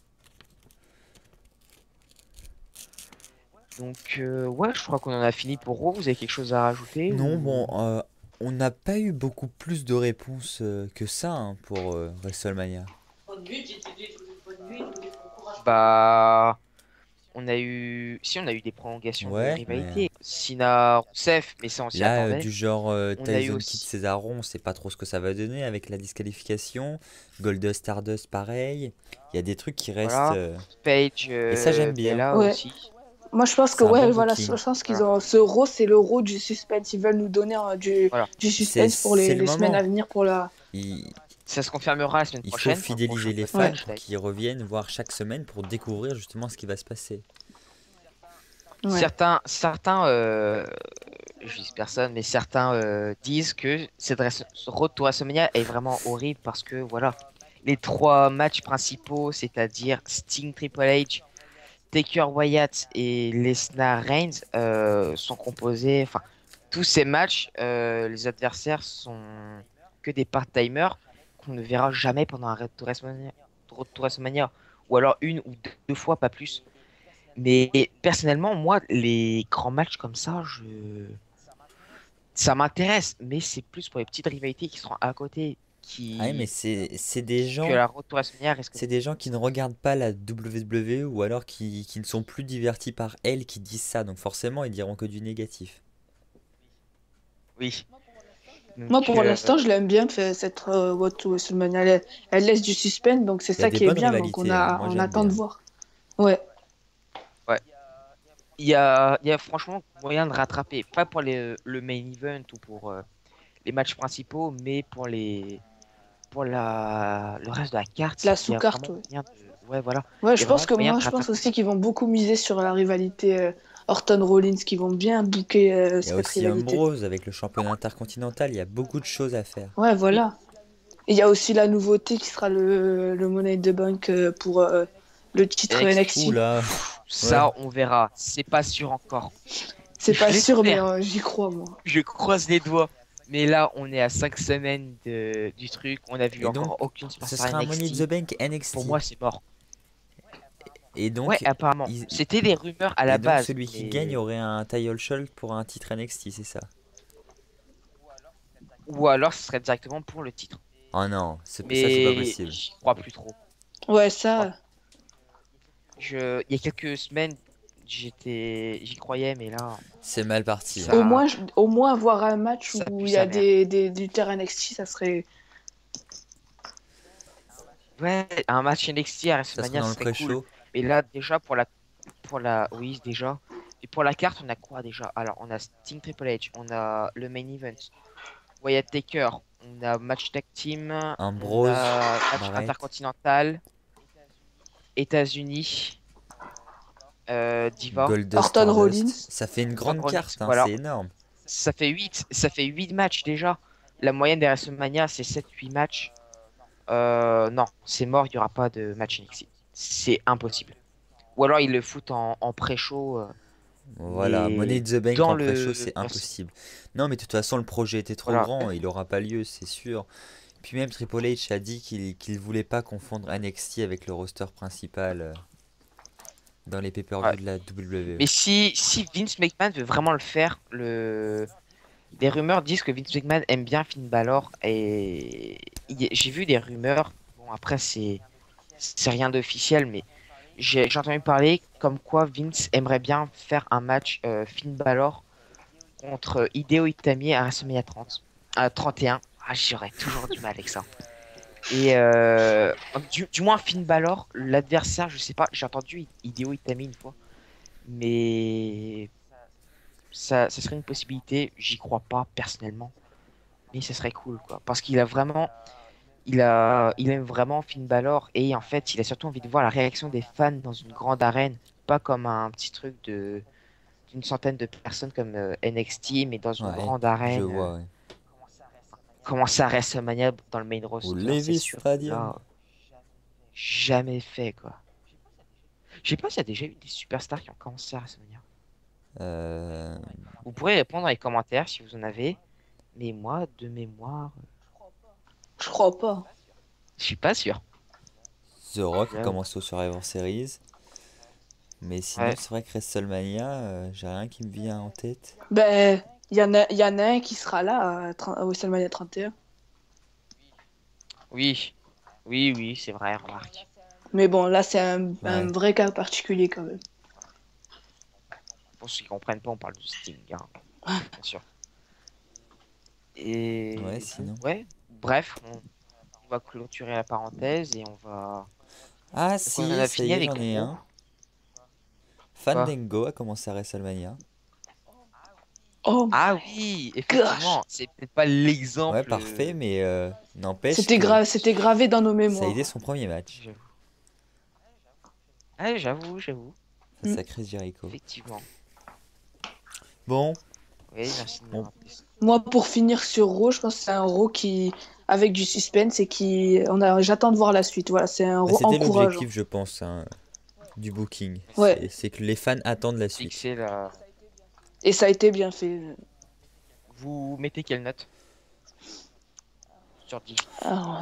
Donc ouais, je crois qu'on en a fini pour Raw. Vous avez quelque chose à rajouter Non, bon, ou on n'a pas eu beaucoup plus de réponses que ça hein, pour WrestleMania. bah on a eu des prolongations de Ouais, mais rivalité. Sina Rousseff, mais ça on s'y là, attendait. du genre On a eu Tyson Kidd aussi Cesaro, on sait pas trop ce que ça va donner avec la disqualification. Goldust Stardust, pareil. Il y a des trucs qui restent. voilà, Paige, Et ça, j'aime bien. Bella Ouais. aussi. Moi, je pense que, C'est un bon ouais, voilà, je booking. pense qu'ils Voilà, ont. Ce Raw, c'est le Raw du suspense. Ils veulent nous donner voilà. du C'est suspense pour c'est le les semaines à moment. venir pour la. Il, Ça se confirmera la semaine il faut prochaine pour le prochain fidéliser les post fans Ouais. pour hashtag. qu'ils reviennent voir chaque semaine pour découvrir justement ce qui va se passer. Ouais. Certains, je dis personne, mais certains disent que ce Road to WrestleMania est vraiment horrible parce que voilà, les trois matchs principaux, c'est-à-dire Sting, Triple H, Taker, Wyatt et Lesnar, Reigns, sont composés. Enfin, tous ces matchs, les adversaires sont que des part-timers qu'on ne verra jamais pendant un Road to WrestleMania, ou alors une ou deux fois, pas plus. Mais personnellement, moi, les grands matchs comme ça m'intéresse, mais c'est plus pour les petites rivalités qui seront à côté, Ah oui, mais que la Road to WrestleMania risque. c'est des gens qui ne regardent pas la WWE ou alors qui ne sont plus divertis par elle qui disent ça. Donc forcément, ils diront que du négatif. Oui. Moi, Donc, pour l'instant, je l'aime bien, cette Road to WrestleMania. Elle laisse du suspense, donc c'est Il y a ça des qui est bonnes bien. Donc rivalités, hein. Moi, on j'aime attend de bien. voir. Ouais. ouais. Il y a franchement moyen de rattraper, pas pour le main event ou pour les matchs principaux, mais pour le reste de la carte, La il y a sous-carte, vraiment ouais. moyen Ouais, voilà. Ouais, Il y je a pense vraiment que moyen moi, de je pense rattraper. aussi qu'ils vont beaucoup miser sur la rivalité Orton-Rollins, qui vont bien booker Il y a cette aussi rivalité. Ambrose avec le championnat intercontinental, il y a beaucoup de choses à faire. Ouais, Oui, voilà. Et il y a aussi la nouveauté qui sera le Money in the Bank pour le titre NXT. Ouh NXT. là, ouais. Ça, on verra. C'est pas sûr encore. C'est Je pas sûr, mais l'espère. j'y crois, moi. Je croise les doigts. Mais là, on est à 5 semaines du truc. On a vu Et encore donc, aucune ce superstar sera un Money in the NXT. Bank Pour NXT. moi, c'est mort. Et Ouais, donc, apparemment. il- C'était des rumeurs à et la donc base. celui qui gagne Mais... aurait un title shot pour un titre NXT, c'est ça? Ou alors, ce serait directement pour le titre. Oh non, ça c'est pas Mais possible. j'y crois plus trop. Ouais, J'y crois. ça. Il y a quelques semaines, j'y croyais, mais là, C'est mal parti, hein. Au ça, moins, au moins avoir un match ça où pue il y sa a mère. du terrain NXT, ça serait. Ouais, un match NXT à Ça serait WrestleMania, dans ce le serait cool. pré-show. Mais là, déjà, oui, déjà. Et pour la carte, on a quoi déjà? Alors, on a Sting Triple H, on a le main event, Wyatt Taker, on a match tag team, on Ambrose, a match Barrett, intercontinental, États-Unis, Diva, Goldust, Orton Stardust. Rollins. Ça fait une Orton grande Rollins. carte, hein, Voilà, c'est énorme. ça fait huit matchs déjà. La moyenne des WrestleMania, c'est 7-8 matchs. Non, c'est mort, il n'y aura pas de match NXT. C'est impossible. Ou alors ils le foutent en pré-show, Voilà, Money mais in the Bank dans en pré-show, le... c'est impossible. Non, mais de toute façon, le projet était trop Voilà. grand, il aura pas lieu, c'est sûr. Puis même Triple H a dit qu'il voulait pas confondre NXT avec le roster principal dans les Ouais. pay-per-view de la WWE. Mais si Vince McMahon veut vraiment le faire, des rumeurs disent que Vince McMahon aime bien Finn Balor et j'ai vu des rumeurs. Bon, après, c'est rien d'officiel, mais j'ai entendu parler comme quoi Vince aimerait bien faire un match Finn Balor contre Hideo Itami à WrestleMania 30, à 31. Ah, j'aurais toujours du mal avec ça. Et du moins Finn Balor, l'adversaire, je sais pas, j'ai entendu Hideo Itami une fois, mais ça serait une possibilité. J'y crois pas personnellement, mais ça serait cool quoi, parce qu'il a vraiment, il aime vraiment Finn Balor et en fait, il a surtout envie de voir la réaction des fans dans une grande arène, pas comme un petit truc d'une centaine de personnes comme NXT, mais dans une Ouais, grande je arène. vois, ouais. Comment ça reste WrestleMania dans le main Au roster, c'est Levi's sûr. Stadium. Là, jamais fait quoi. Je sais pas s'il y a déjà eu des superstars qui ont commencé à WrestleMania. Euh, Vous pourrez répondre dans les commentaires si vous en avez. Mais moi, de mémoire, Je crois pas. je suis pas sûr. The Rock a J'avoue. commencé au Survivor Series. Mais sinon, Ouais. c'est vrai que WrestleMania, j'ai rien qui me vient en tête. Ben, il y en a un qui sera là à WrestleMania 31. Oui. Oui, oui, c'est vrai, remarque. Mais bon, là, c'est un Ouais, vrai cas particulier quand même. Pour ceux qui comprennent pas, on parle de Sting, hein, bien sûr. Et ouais, sinon. ouais, bref, on va clôturer la parenthèse et on va. Ah Donc on en si, a ça fini y est, avec j'en ai Raw. un. Quoi? Fandango a commencé à WrestleMania. Oh Ah my oui, gosh! effectivement, c'est peut-être pas Ouais, l'exemple. parfait, mais n'empêche que C'était gravé dans nos ça a été mémoires. son premier match J'avoue. Ah, j'avoue, face Mm. à Chris Jericho. effectivement. Bon, Oui, merci de me on- rappeler ça. Moi, pour finir sur Raw, je pense que c'est un Raw qui, avec du suspense et j'attends de voir la suite. Voilà, c'est un bah, Raw c'était encourageant. l'objectif, je pense, hein, du booking. Ouais, C'est que les fans attendent la suite. Fixer la. et ça a été bien fait. Vous mettez quelle note sur 10? Alors,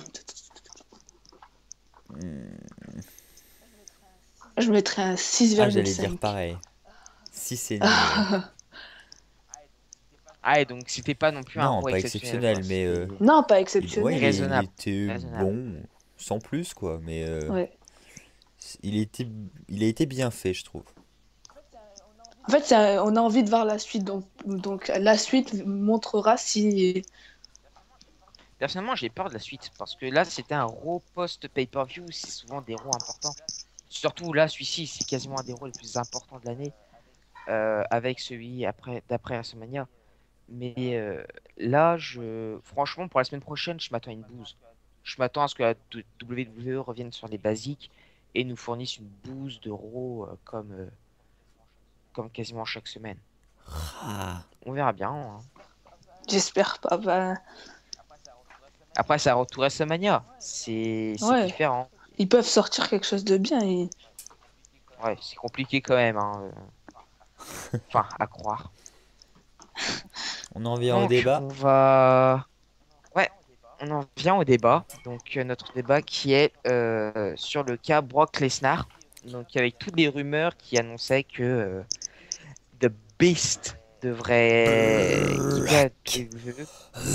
Hmm. je mettrais un Ah, j'allais dire 6,5. pareil. Si c'est nul, ouais. Ah, et donc c'était pas non plus un Non, roi pas exceptionnel, quoi. exceptionnel, mais C'était Non, pas ouais, exceptionnel. il raisonnable. était Raisonnable. bon, sans plus, quoi. Mais Ouais. il a été bien fait, je trouve. En fait, on a envie de voir la suite. Donc la suite montrera si. Personnellement, j'ai peur de la suite parce que là, c'était un Raw post pay-per-view. C'est souvent des Raw importants. Surtout là, celui-ci, c'est quasiment un des Raw les plus importants de l'année avec celui d'après WrestleMania. Mais là, franchement, pour la semaine prochaine, je m'attends à une bouse. Je m'attends à ce que la WWE revienne sur les basiques et nous fournisse une bouse d'euros comme quasiment chaque semaine. Ah. On verra bien, hein. J'espère pas. Bah, Après, ça retour WrestleMania. C'est ouais, différent. ils peuvent sortir quelque chose de bien. Ouais, c'est compliqué quand même, hein. Enfin, à croire. On en vient au Donc, débat. Ouais, on en vient au débat. Donc, notre débat qui est sur le cas Brock Lesnar. Donc, avec toutes les rumeurs qui annonçaient que The Beast devrait quitter la WWE.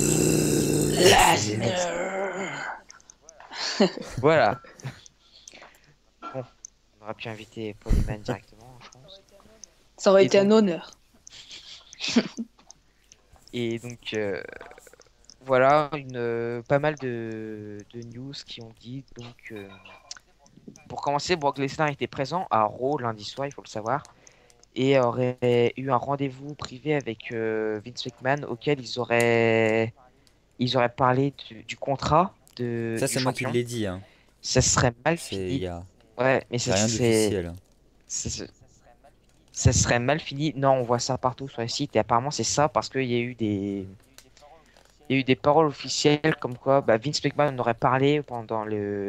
Lesnar. Voilà. Bon, on aurait pu inviter Paul Heyman directement, je pense. Ça aurait Et été un donc- honneur. Et donc, voilà, pas mal de news qui ont dit. Donc, pour commencer, Brock Lesnar était présent à Raw lundi soir, il faut le savoir, et aurait eu un rendez-vous privé avec Vince McMahon auquel ils auraient parlé du contrat Ça, du c'est moi qui champion. l'ai dit. Hein. Ça serait mal C'est fini. y a... Ouais, mais c'est rien d'officiel. Hein. ça- ça serait mal fini. Non, on voit ça partout sur les sites et apparemment c'est ça parce qu'il y a eu il y a eu des paroles officielles comme quoi Vince McMahon en aurait parlé pendant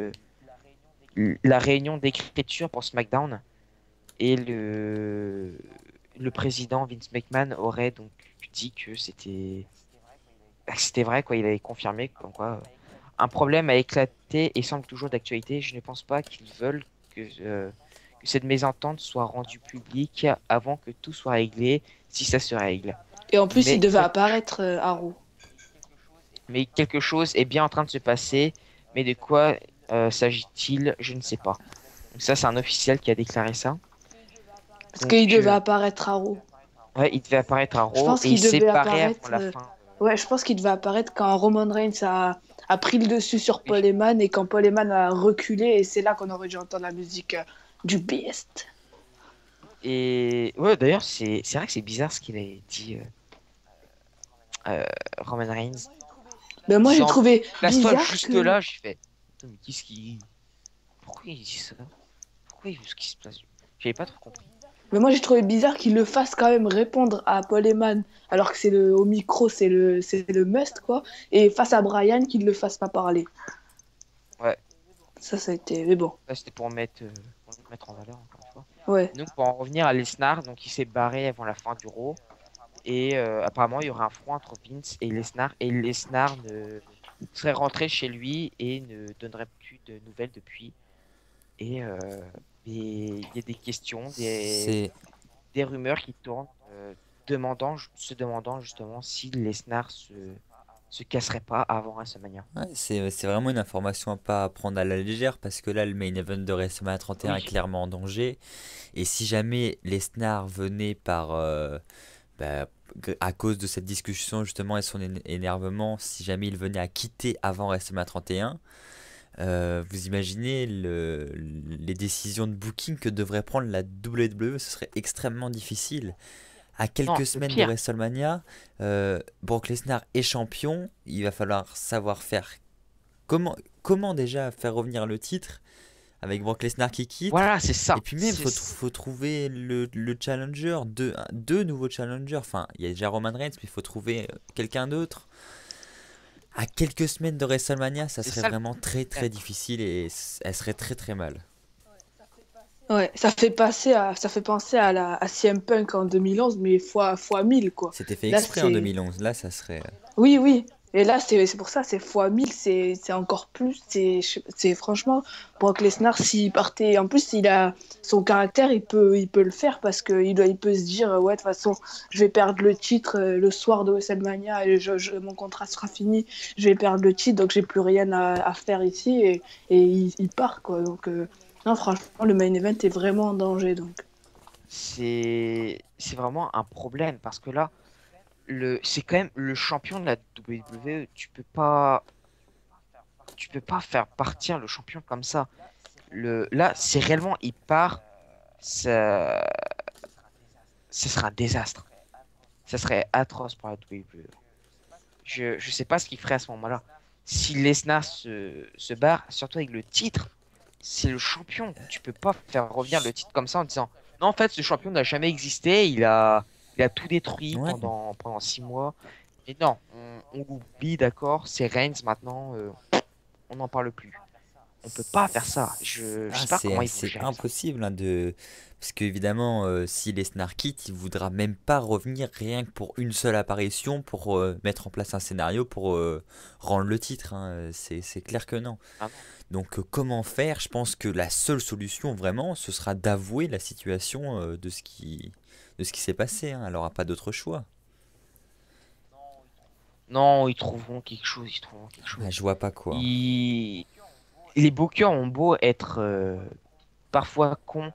la réunion d'écriture pour SmackDown et le président Vince McMahon aurait donc dit que c'était vrai quoi. Il avait confirmé comme quoi un problème a éclaté et semble toujours d'actualité. Je ne pense pas qu'ils veulent que cette mésentente soit rendue publique avant que tout soit réglé, si ça se règle. Et en plus, Mais il devait apparaître à Raw. Mais quelque chose est bien en train de se passer. Mais de quoi s'agit-il? Je ne sais pas. Donc ça, c'est un officiel qui a déclaré ça. Parce Donc, qu'il devait apparaître à Raw. ouais, il devait apparaître à Je Raw pense et il qu'il s'est devait barré apparaître, avant la fin. Ouais, je pense qu'il devait apparaître quand Roman Reigns a pris le dessus sur Paul Heyman et quand Paul Heyman a reculé. Et c'est là qu'on aurait dû entendre la musique du Beast. Et ouais, d'ailleurs, c'est vrai que c'est bizarre ce qu'il a dit Roman Reigns. Mais moi, j'ai Genre, trouvé place-toi bizarre juste que... là, j'ai fait. Putain, mais qu'est-ce qui. Pourquoi il dit ça? Pourquoi il veut ce qui se passe? J'avais pas trop compris. Mais moi, j'ai trouvé bizarre qu'il le fasse quand même répondre à Paul Heyman, alors que au micro, c'est le must, quoi. Et face à Brian, qu'il le fasse pas parler. Ouais. Ça a été... Mais bon, Là, c'était pour le mettre en valeur, encore une fois. ouais. Donc, pour en revenir à Lesnar, donc il s'est barré avant la fin du Raw. Et apparemment, il y aurait un front entre Vince et Lesnar. Et Lesnar serait rentré chez lui et ne donnerait plus de nouvelles depuis. Et il y a des questions, des rumeurs qui tournent, se demandant justement si Lesnar se casserait pas avant WrestleMania. Ouais, c'est vraiment une information à pas prendre à la légère parce que là, le main event de WrestleMania 31 est Oui. clairement en danger. Et si jamais Lesnar venait à cause de cette discussion justement et son énervement, si jamais il venait à quitter avant WrestleMania 31, vous imaginez les décisions de booking que devrait prendre la WWE, ce serait extrêmement difficile. À quelques Non, le semaines de pire. WrestleMania, Brock Lesnar est champion, il va falloir savoir faire comment déjà faire revenir le titre avec Brock Lesnar qui quitte. Voilà, c'est ça. Et puis même, faut trouver le challenger, deux nouveaux challengers. Enfin, il y a déjà Roman Reigns, mais il faut trouver quelqu'un d'autre. À quelques semaines de WrestleMania, ça C'est serait ça, vraiment très très difficile et elle serait très très mal. Ouais, ça fait penser à CM Punk en 2011, mais fois 1000, quoi. C'était fait Là, exprès en 2011. Là, ça serait. Oui, oui. Et là, c'est pour ça, c'est fois 1000, c'est encore plus. C'est franchement, Brock Lesnar, s'il partait. En plus, il a son caractère, il peut le faire parce qu'il peut se dire, ouais, de toute façon, je vais perdre le titre le soir de WrestleMania et mon contrat sera fini, je vais perdre le titre, donc j'ai plus rien à faire ici. Et il part, quoi. Donc, non, franchement, le main event est vraiment en danger. Donc. c'est vraiment un problème parce que là, c'est quand même le champion de la WWE. Tu peux pas faire partir le champion comme ça. Là, c'est réellement, il part, ça serait un désastre. Ça serait atroce pour la WWE. Je sais pas ce qu'il ferait à ce moment-là. Si Lesnar se barre, surtout avec le titre, c'est le champion. Tu peux pas faire revenir le titre comme ça en disant non, en fait, ce champion n'a jamais existé. Il a tout détruit Ouais. pendant 6 mois. Et non, on oublie, d'accord. C'est Reigns maintenant. On n'en parle plus. On peut pas faire ça. Je Ah, sais pas comment ils vont c'est gérer ça. impossible hein, de. Parce qu'évidemment, si Lesnar quitte, il voudra même pas revenir rien que pour une seule apparition pour mettre en place un scénario pour rendre le titre. Hein. C'est clair que non. Ah non. Donc, comment faire? Je pense que la seule solution vraiment, ce sera d'avouer la situation de ce qui s'est passé. Hein. Elle aura pas d'autre choix. Non, ils trouveront quelque chose. Ils trouveront quelque Ah, chose. je vois pas quoi. Les bookers ont beau être parfois cons,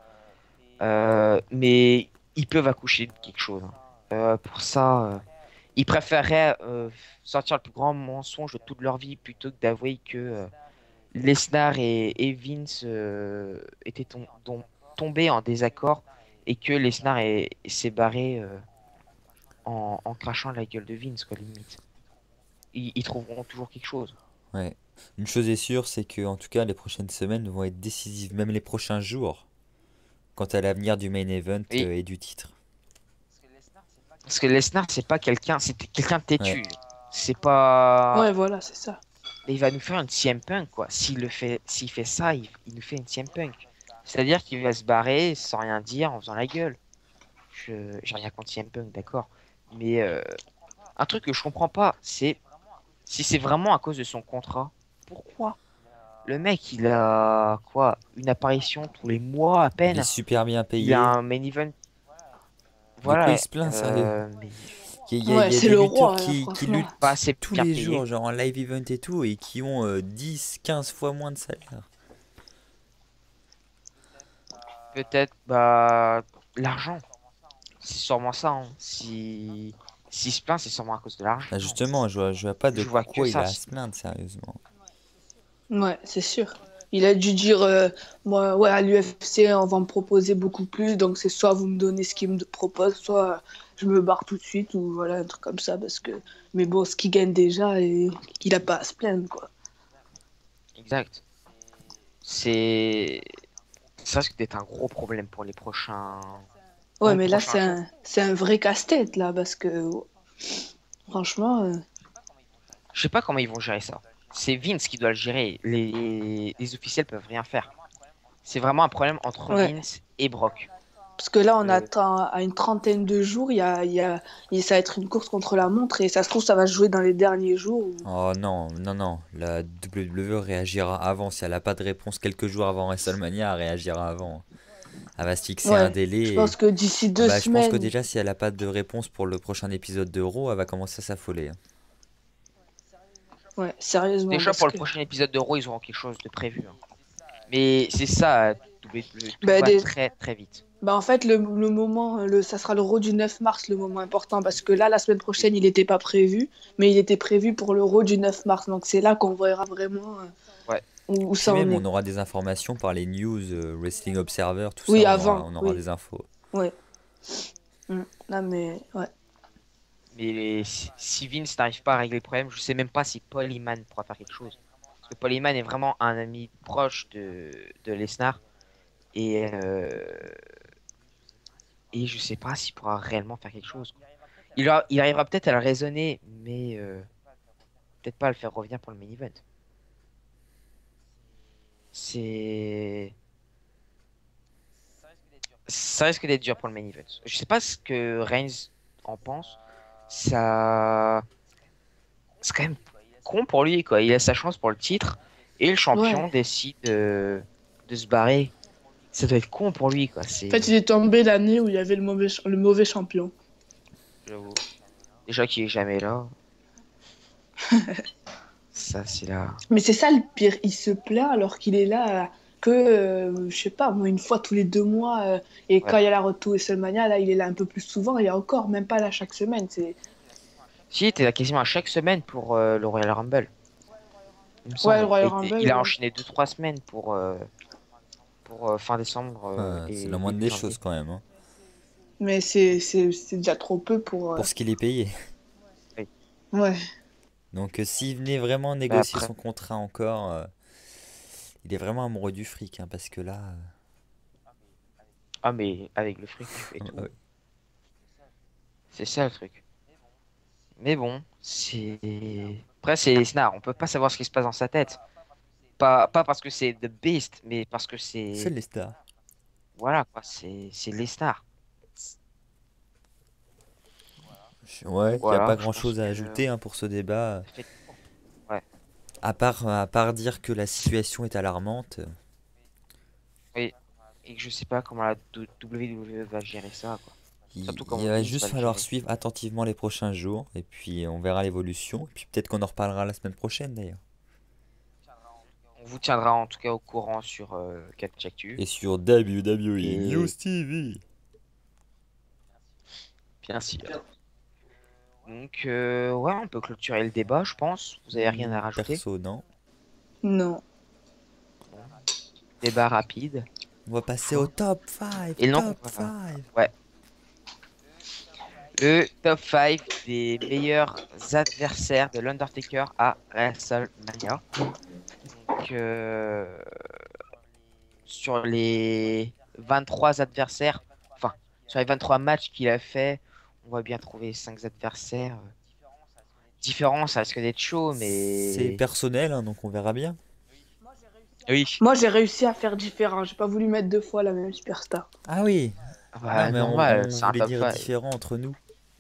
mais ils peuvent accoucher de quelque chose. Hein. Pour ça, ils préféreraient sortir le plus grand mensonge de toute leur vie plutôt que d'avouer que Lesnar et Vince étaient tombés en désaccord et que Lesnar s'est barré en crachant la gueule de Vince, quoi, limite. Ils trouveront toujours quelque chose. Ouais. Une chose est sûre, c'est que en tout cas, les prochaines semaines vont être décisives, même les prochains jours, quant à l'avenir du main event Oui, et du titre. parce que Lesnar, c'est pas quelqu'un, c'est quelqu'un de Ouais. têtu. C'est pas. Ouais, voilà, c'est ça. Mais il va nous faire une CM Punk, quoi. S'il fait ça, il nous fait une CM Punk. C'est-à-dire qu'il va se barrer sans rien dire en faisant la gueule. J'ai rien contre CM Punk, d'accord. Mais un truc que je comprends pas, c'est si c'est vraiment à cause de son contrat, pourquoi? Le mec, il a quoi? Une apparition tous les mois à Il est peine. super bien Il a payé. un main event. De quoi il Voilà. se plaint, sérieux? Mais Ouais, Il y a c'est des le lutteurs roi, là, qui franchement. luttent pas assez tous bien les payé. jours, genre en live event et tout, et qui ont 10, 15 fois moins de salaire. Peut-être, bah, l'argent. C'est sûrement ça. Hein. S'il se plaint, c'est sûrement à cause de l'argent. Bah justement, je vois pas de Je vois que quoi il ça. a à se plaindre, sérieusement. Ouais, c'est sûr. Il a dû dire, moi, ouais, à l'UFC, on va me proposer beaucoup plus, donc c'est soit vous me donnez ce qu'il me propose, soit je me barre tout de suite, ou voilà, un truc comme ça, parce que, mais bon, ce qu'il gagne déjà, et il a pas à se plaindre, quoi. Exact. C'est. Ça risque d'être un gros problème pour Ouais, les mais là, prochains jours. c'est un vrai casse-tête, là, parce que, franchement, Je sais pas comment ils vont gérer ça. C'est Vince qui doit le gérer. Les officiels peuvent rien faire. C'est vraiment un problème entre ouais. Vince et Brock. Parce que là, on Euh, attend à une trentaine de jours, ça va être une course contre la montre, et ça se trouve, ça va se jouer dans les derniers jours. Oh non, non, non, la WWE réagira avant. Si elle a pas de réponse quelques jours avant WrestleMania, elle réagira avant. Elle va se fixer un Ouais, délai. je pense que d'ici Ah deux bah, je pense que semaines, déjà, si elle a pas de réponse pour le prochain épisode de Raw, elle va commencer à s'affoler. Hein. ouais, sérieusement, Déjà parce pour le que, prochain épisode de Raw, ils auront quelque chose de prévu. Hein. Mais c'est ça, tout bah, va très très vite. bah, en fait, le moment, ça sera l'Euro du 9 mars, le moment important, parce que là, la semaine prochaine, il n'était pas prévu, mais il était prévu pour l'Euro du 9 mars, donc c'est là qu'on verra vraiment Ouais, où Puis ça en même, on est. aura des informations par les news, Wrestling Observer, tout ça, Oui, avant, on aura oui, des infos. ouais. Non, mais, ouais. mais si Vince n'arrive pas à régler le problème, je sais même pas si Paul Heyman pourra faire quelque chose. Parce que Paul Heyman est vraiment un ami proche de Lesnar. Et, et je sais pas s'il pourra réellement faire quelque chose. Quoi. Il arrivera peut-être à le raisonner, mais peut-être pas à le faire revenir pour le main event. C'est. Ça risque d'être dur pour le main event. Je sais pas ce que Reigns en pense. Ça. C'est quand même con pour lui, quoi. Il a sa chance pour le titre et le Ouais. champion décide de se barrer. Ça doit être con pour lui, quoi. En fait, il est tombé l'année où il y avait le mauvais champion. J'avoue. Déjà qu'il est jamais là. Ça, c'est là. Mais c'est ça le pire, il se plaint alors qu'il est là que, je sais pas, moi, une fois tous les 2 mois, et Ouais. quand il y a la retour WrestleMania, là, il est là un peu plus souvent, et encore, même pas là chaque semaine. Si, t'es là quasiment à chaque semaine pour le Royal Rumble. Il me Ouais, le semble. Royal Et Rumble, il a ouais. enchaîné 2-3 semaines pour fin décembre C'est et la moindre début des janvier. choses quand même, hein, Mais c'est déjà trop peu pour. pour ce qu'il est payé. Oui. Ouais. Donc s'il venait vraiment Bah négocier après, son contrat encore, Il est vraiment amoureux du fric, hein, parce que là, Ah, mais avec le fric, tu fais tout. ouais. C'est ça le truc. Mais bon, c'est. Après, c'est Lesnar. On peut pas savoir ce qui se passe dans sa tête. Pas parce que c'est The Beast, mais parce que C'est c'est. les stars. Voilà, quoi. C'est Lesnar. Ouais, il n'y a Voilà, pas je pense grand-chose à que. ajouter hein, pour ce débat, Ça fait- Ouais. à part dire que la situation est alarmante. Oui. Et que je sais pas comment la WWE va gérer ça, quoi. Surtout comme Il on va dit, juste va le falloir gérer. suivre attentivement les prochains jours, et puis on verra l'évolution, et puis peut-être qu'on en reparlera la semaine prochaine d'ailleurs. On vous tiendra en tout cas au courant sur Catch Actu. Et sur WWE News Et TV. bien sûr. Donc, ouais, on peut clôturer le débat, je pense. Vous avez rien à rajouter? Perso, non. Non. Bon. Débat rapide. On va passer au Hein. top 5, Et non, top 5. ouais. Le top 5 des meilleurs adversaires de l'Undertaker à WrestleMania. Donc, sur les 23 adversaires, enfin, sur les 23 matchs qu'il a fait, on va bien trouver 5 adversaires différents. Ça risque d'être chaud, C'est mais. personnel, hein, donc on verra bien. Oui. Moi, j'ai réussi à faire différent. J'ai pas voulu mettre 2 fois la même superstar. Ah oui. Non, Bah, mais normal, on c'est un voulait top dire 5. différent entre nous.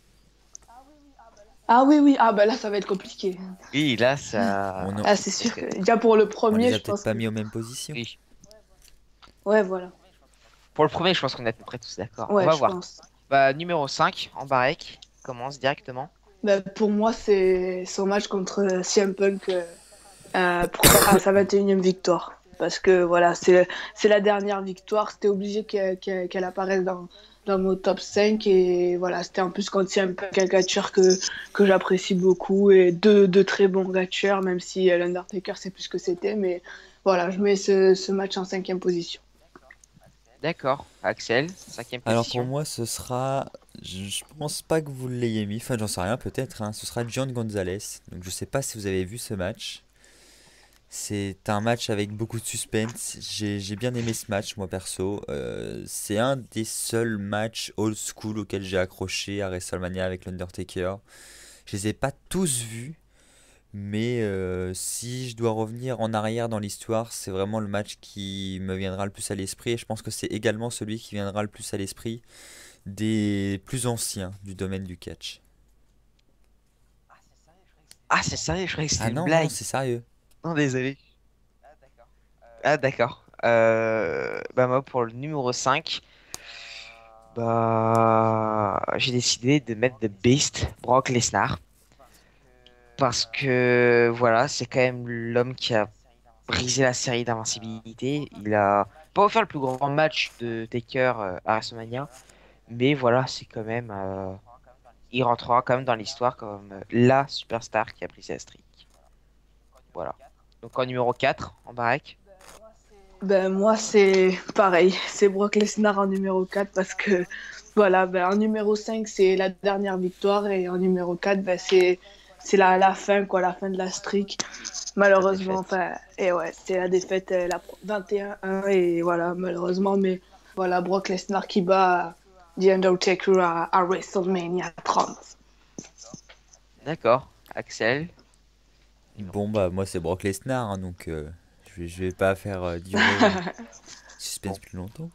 Ah oui, oui. Ah bah là, ça va être compliqué. Oui, là, ça. On a- Ah, c'est sûr que déjà pour le On premier, les a je peut-être pense pas que. mis aux mêmes positions. Oui. Ouais, voilà. Pour le premier, je pense qu'on est à peu près tous d'accord. On Ouais, va je voir. pense. Bah, numéro 5, en Embarek, commence directement. Bah, pour moi, c'est son match contre CM Punk pour sa 21e victoire. Parce que voilà, c'est la dernière victoire. C'était obligé qu'elle apparaisse dans mon top 5. Et voilà, c'était en plus quand CM Punk un catcheur que j'apprécie beaucoup. Et deux très bons catcheurs, même si l'Undertaker, c'est plus ce que c'était. Mais voilà, je mets ce match en 5e position. D'accord. Axel, 5e Alors pour position. moi, ce sera. Je pense pas que vous l'ayez mis. Enfin, j'en sais rien, peut-être, hein. Ce sera John Gonzalez. Donc je sais pas si vous avez vu ce match. C'est un match avec beaucoup de suspense. J'ai bien aimé ce match, moi perso. C'est un des seuls matchs old school auxquels j'ai accroché à WrestleMania avec l'Undertaker. Je les ai pas tous vus, mais si je dois revenir en arrière dans l'histoire, c'est vraiment le match qui me viendra le plus à l'esprit. Et je pense que c'est également celui qui viendra le plus à l'esprit des plus anciens du domaine du catch. Ah, c'est sérieux, je croyais que Ah c'était une non, non, blague. c'est sérieux. Non, désolé. Ah, d'accord. Bah, moi, pour le numéro 5, bah, j'ai décidé de mettre The Beast, Brock Lesnar. Parce que, voilà, c'est quand même l'homme qui a brisé la série d'invincibilité. Il a pas offert le plus grand match de Taker à WrestleMania. Mais voilà, c'est quand même. Il rentrera quand même dans l'histoire comme la superstar qui a brisé la streak. Voilà. Donc en numéro 4, en baraque. Ben, moi, c'est pareil. C'est Brock Lesnar en numéro 4 parce que, voilà, ben, en numéro 5 c'est la dernière victoire et en numéro 4 ben, c'est la fin, quoi, la fin de la streak. La Malheureusement, défaite. enfin, et ouais, c'est la défaite, la 21-1 et voilà, malheureusement, mais voilà, Brock Lesnar qui bat The Undertaker à WrestleMania 30. D'accord. Axel. Numéro Bon bah moi c'est Brock Lesnar, hein, donc je vais pas faire durer le suspense Bon. plus longtemps.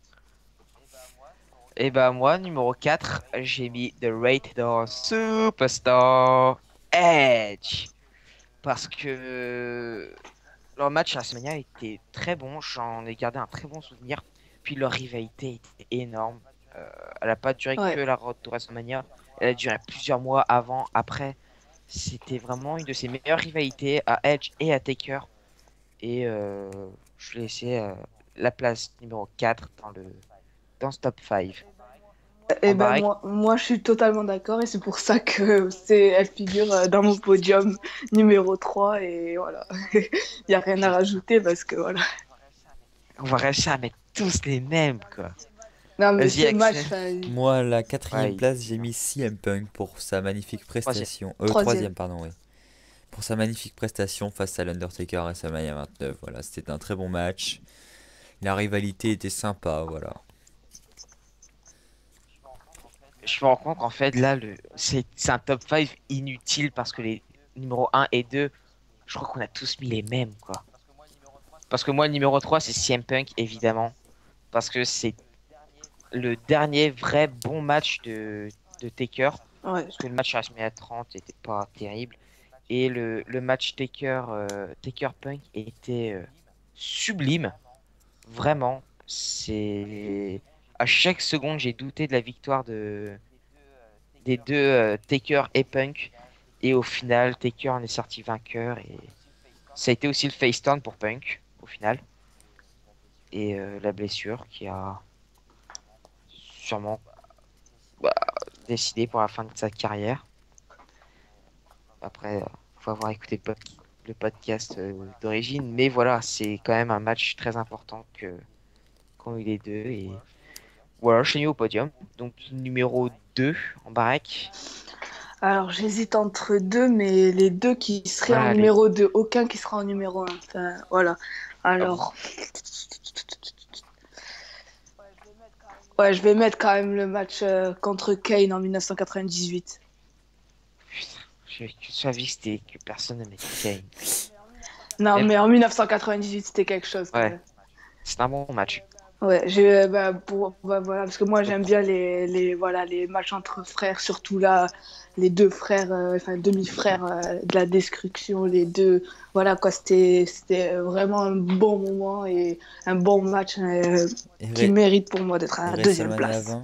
Et bah moi, numéro 4, j'ai mis The Rated Superstar Edge. Parce que leur match à WrestleMania était très bon. J'en ai gardé un très bon souvenir. Puis leur rivalité était énorme. Elle n'a pas duré que Ouais. la road to WrestleMania. Elle a duré plusieurs mois avant, après. C'était vraiment une de ses meilleures rivalités à Edge et à Taker. Et je vais laisser la place numéro 4 dans ce top 5. Et En ben baraque, moi je suis totalement d'accord et c'est pour ça que elle figure dans mon podium numéro 3 et voilà. Il n'y a rien à rajouter parce que voilà. on va réussir à mettre tous les mêmes, quoi. Non mais Vas-y, ce match, Axel. Moi à la quatrième Ouais, place j'ai mis CM Punk pour sa magnifique troisième. prestation. troisième. Troisième pardon oui. pour sa magnifique prestation face à l'Undertaker à WrestleMania 29. Voilà, c'était un très bon match. La rivalité était sympa, voilà. Je me rends compte qu'en fait, là, c'est un top 5 inutile parce que les numéros 1 et 2, je crois qu'on a tous mis les mêmes, quoi. Parce que moi, le numéro 3, c'est CM Punk, évidemment. Parce que c'est le dernier vrai bon match de Taker. Ouais. Parce que le match à WrestleMania 30 était pas terrible. Et le match Taker Punk était sublime. Vraiment. C'est. À chaque seconde, j'ai douté de la victoire des deux Taker et Punk. Et au final, Taker en est sorti vainqueur. Et ça a été aussi le face turn pour Punk, au final. Et la blessure qui a sûrement bah, décidé pour la fin de sa carrière. Après, faut avoir écouté le podcast d'origine. Mais voilà, c'est quand même un match très important qu'ont eu les deux. Et voilà, je suis mis au podium. Donc numéro 2 en baraque. Alors, j'hésite entre deux, mais les deux qui seraient en Allez. numéro 2, aucun qui sera en numéro 1. Enfin, voilà. Alors. Ouais, je vais mettre quand même le match contre Kane en 1998. Putain, je savais que personne ne mettait Kane. Non, Et- mais en 1998, c'était quelque chose. Quand Ouais. même. C'est un bon match. Ouais, voilà, parce que moi j'aime bien les matchs entre frères, surtout là, les deux frères, enfin demi-frères de la destruction, les deux, voilà quoi, c'était vraiment un bon moment et un bon match Et, qui mérite pour moi d'être à et la deuxième WrestleMania place. 20.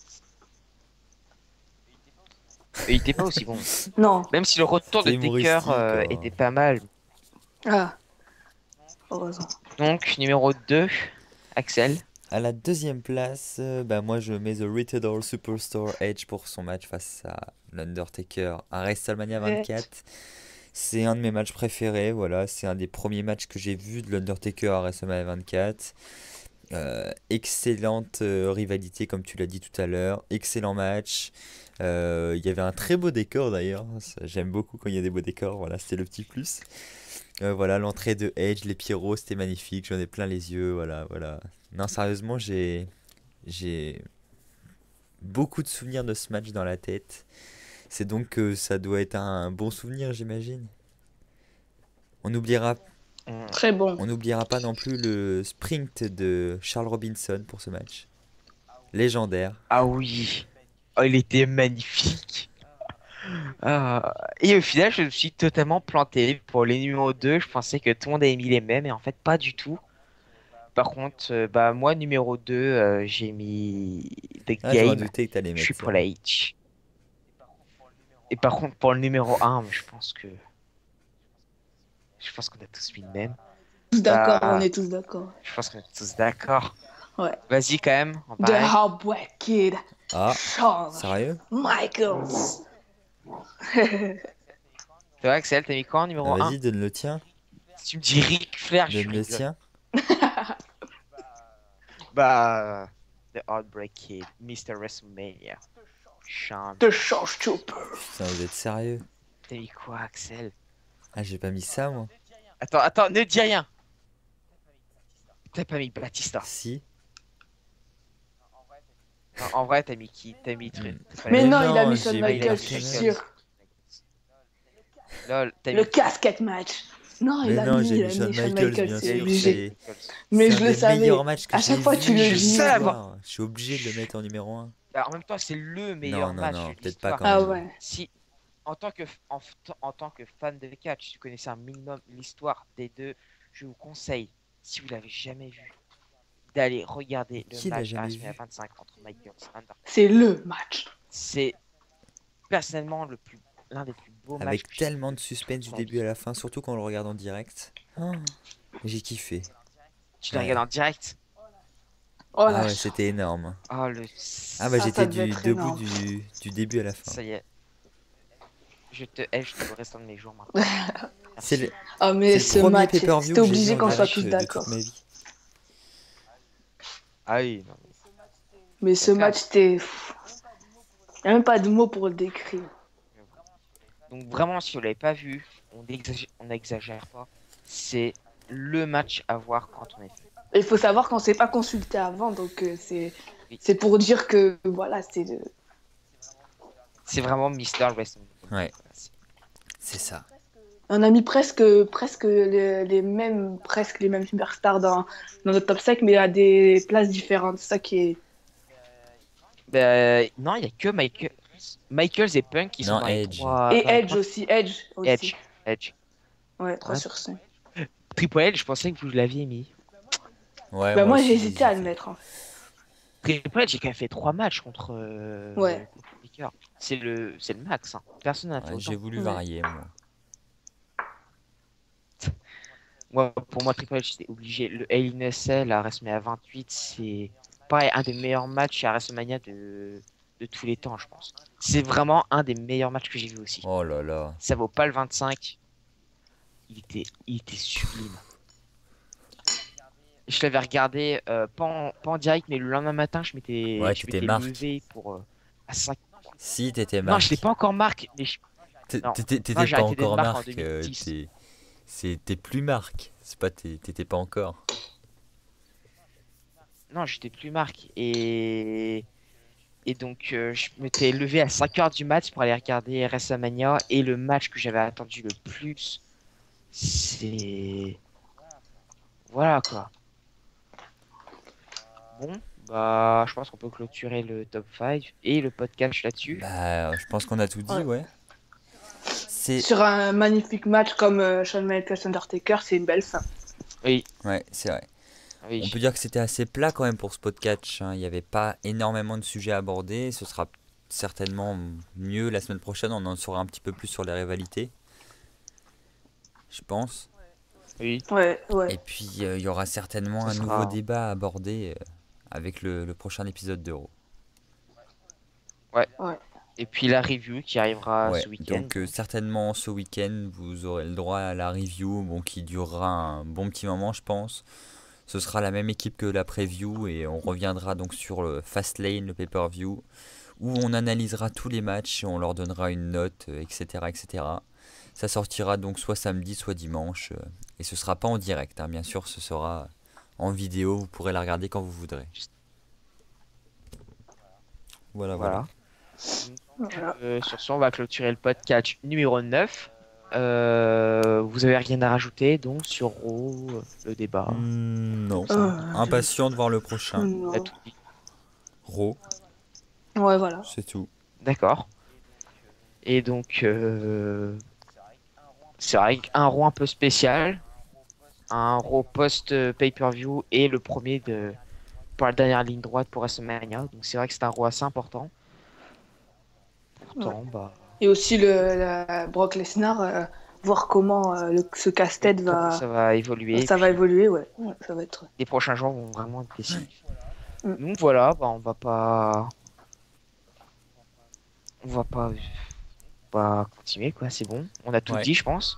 Et il était pas aussi bon. Non, Même si le retour de C'était Taker humoristique, hein. était pas mal. ah, heureusement. Donc numéro 2, Axel. À la deuxième place, bah moi je mets The Retarded Superstar Edge pour son match face à l'Undertaker à WrestleMania 24. C'est un de mes matchs préférés, voilà, c'est un des premiers matchs que j'ai vu de l'Undertaker à WrestleMania 24. Excellente rivalité comme tu l'as dit tout à l'heure, excellent match. Il y avait un très beau décor d'ailleurs, j'aime beaucoup quand il y a des beaux décors, voilà, c'était le petit plus. Voilà, l'entrée de Edge, les Pyros, c'était magnifique, j'en ai plein les yeux, voilà, voilà. Non, sérieusement, j'ai beaucoup de souvenirs de ce match dans la tête. C'est donc que ça doit être un bon souvenir, j'imagine. On n'oubliera Très bon. on n'oubliera pas non plus le sprint de Charles Robinson pour ce match. Légendaire. Ah oui. Oh, il était magnifique. Et au final, je me suis totalement planté. Pour les numéros 2, je pensais que tout le monde avait mis les mêmes, et en fait, pas du tout. Par contre, bah, moi, numéro 2, j'ai mis The Ah, je m'en Game, doutais que t'allais mettre ça. Triple H. Et par contre, pour le numéro 1, je pense qu'on a tous mis le même. Tous d'accord, Bah, on est tous d'accord. Je pense qu'on est tous d'accord. Ouais. Vas-y, quand même. En The pareil. Heartbreak Kid, Ah, Shawn sérieux? Michaels. Toi, Axel, t'as mis quoi en numéro 1? Vas-y, donne le tien. Si tu me dis Ric Flair, je Donne le rigole. tien. Bah, The Heartbreak Kid, Mr. WrestleMania. Shawn. The Charge Trooper. Putain, vous êtes sérieux? T'as mis quoi, Axel? Ah, j'ai pas mis ça, moi. Attends, ne dis rien. T'as pas mis Batista. Si. Non, en vrai, t'as mis qui? T'as mis Hmm. Mais non, il a non, mis Shawn j'ai mis Michaels, je Michaels. suis sûr. Lol, t'as Le mis casquette match. Non, Mais il a non, mis, j'ai il a mis Shawn mis Shawn Michaels, Michaels, bien c'est sûr. obligé. C'est Mais c'est je un le des savais. meilleurs matchs que À chaque j'ai fois, vu tu le de dis. Ça, l'histoire. Je suis obligé de le mettre en numéro 1. Bah, en même temps, c'est le meilleur Non, match non, de peut-être pas l'histoire. quand Ah même. ouais. Si, en tant que fan de catch, tu connaissais un minimum l'histoire des deux, je vous conseille, si vous l'avez jamais vu, d'aller regarder le Qui l'a match à jamais WrestleMania vu? 25 entre Michaels et Undertaker. C'est le match. C'est personnellement l'un des plus beaux matchs Avec que j'ai tellement vu de suspense du toute ma début vie. à la fin, surtout quand on le regarde en direct. Oh, j'ai kiffé. Tu le Ouais. regardes en direct? Oh Ah la ouais, chance. c'était énorme. Oh, Ah bah Ça j'étais devait être debout énorme. du début à la fin. ça y est. Je te hais jusqu'au restant de mes jours maintenant. C'est Merci. le, Ah mais c'est ce le premier match, pay-per-view c'était que j'ai vu obligé en qu'on soit direct tous de d'accord. toute ma vie. Ah oui, non. Mais ce Donc là, match, c'était... Il n'y a même pas de mots pour le décrire. donc vraiment, si vous l'avez pas vu, on n'exagère pas. C'est le match à voir quand on est fait. Il faut savoir qu'on s'est pas consulté avant, donc Oui. c'est pour dire que voilà, C'est vraiment Mister Wrestling. Ouais. C'est ça. on a mis presque les mêmes superstars dans notre top 5, mais à des places différentes. C'est ça qui est. Non, il y a que Michaels et Punk qui sont Non, dans les Edge. 3. Et Edge aussi, Edge aussi. Edge. Ouais, 3 Ouais. sur 5. Triple H, je pensais que vous l'aviez mis. Ouais, Bah, moi aussi, j'ai hésité à le hésité. mettre. Hein. Triple H, j'ai quand même fait 3 matchs contre Ouais. Taker. C'est le max. Hein. Personne n'a fait Ouais, j'ai autant. voulu Ouais. varier, moi. Pour moi, Triple H, c'était obligé. Le Hell in a Cell à WrestleMania 28, c'est pareil, un des meilleurs matchs à WrestleMania de tous les temps, je pense. C'est vraiment un des meilleurs matchs que j'ai vu aussi. Oh là là. Ça vaut pas le 25. Il était sublime. Je l'avais regardé, pas en direct, mais le lendemain matin, je Ouais, m'étais t'étais Marc. levé pour à 5. Si, t'étais Non, Marc. je l'ai pas encore Marc, mais non. T'étais Non, j'ai pas arrêté d'être encore Marc en Marc. 2010. T'es plus Marc. C'est pas t'étais pas encore. Non, j'étais plus Marc. Et donc, je m'étais levé à 5h du match pour aller regarder WrestleMania. Et le match que j'avais attendu le plus, c'est. Voilà quoi. Bon, bah, je pense qu'on peut clôturer le top 5 et le podcast là-dessus. Bah, je pense qu'on a tout dit, Ouais. ouais. C'est. Sur un magnifique match comme Shawn Michaels Undertaker, c'est une belle fin. Oui, Ouais, c'est vrai. oui. On peut dire que c'était assez plat quand même pour ce podcast. Hein. Il n'y avait pas énormément de sujets abordés. Ce sera certainement mieux la semaine prochaine. On en saura un petit peu plus sur les rivalités. Je pense. Oui, Ouais, ouais. Et puis il y aura certainement Ce un sera- nouveau débat à aborder avec le prochain épisode d'Euro. Et puis la review qui arrivera Ouais, ce week-end. donc certainement ce week-end, vous aurez le droit à la review, bon, qui durera un bon petit moment, je pense. Ce sera la même équipe que la preview et on reviendra donc sur le Fastlane, le pay-per-view, où on analysera tous les matchs et on leur donnera une note, etc., etc. Ça sortira donc soit samedi, soit dimanche, et ce sera pas en direct, hein, bien sûr, ce sera en vidéo, vous pourrez la regarder quand vous voudrez. Voilà, voilà. Voilà. Sur ce, on va clôturer le podcast numéro 9. Vous avez rien à rajouter donc sur Raw, le débat. Non. Euh, Impatient de voir le prochain. Non. On a tout dit. Raw, Ouais, voilà. c'est tout. D'accord. Et donc, c'est vrai qu'un Raw un peu spécial, un Raw post pay-per-view et le premier pour la dernière ligne droite pour WrestleMania. Donc c'est vrai que c'est un Raw assez important. Pourtant, bah, Et aussi Brock Lesnar, voir comment ce casse-tête comment ça va évoluer. ça va puis évoluer, ouais. Ouais, ça va être. Les prochains jours vont vraiment être décisifs. Mm. Donc voilà, bah, on va pas continuer quoi, c'est bon. On a tout Ouais. dit, je pense.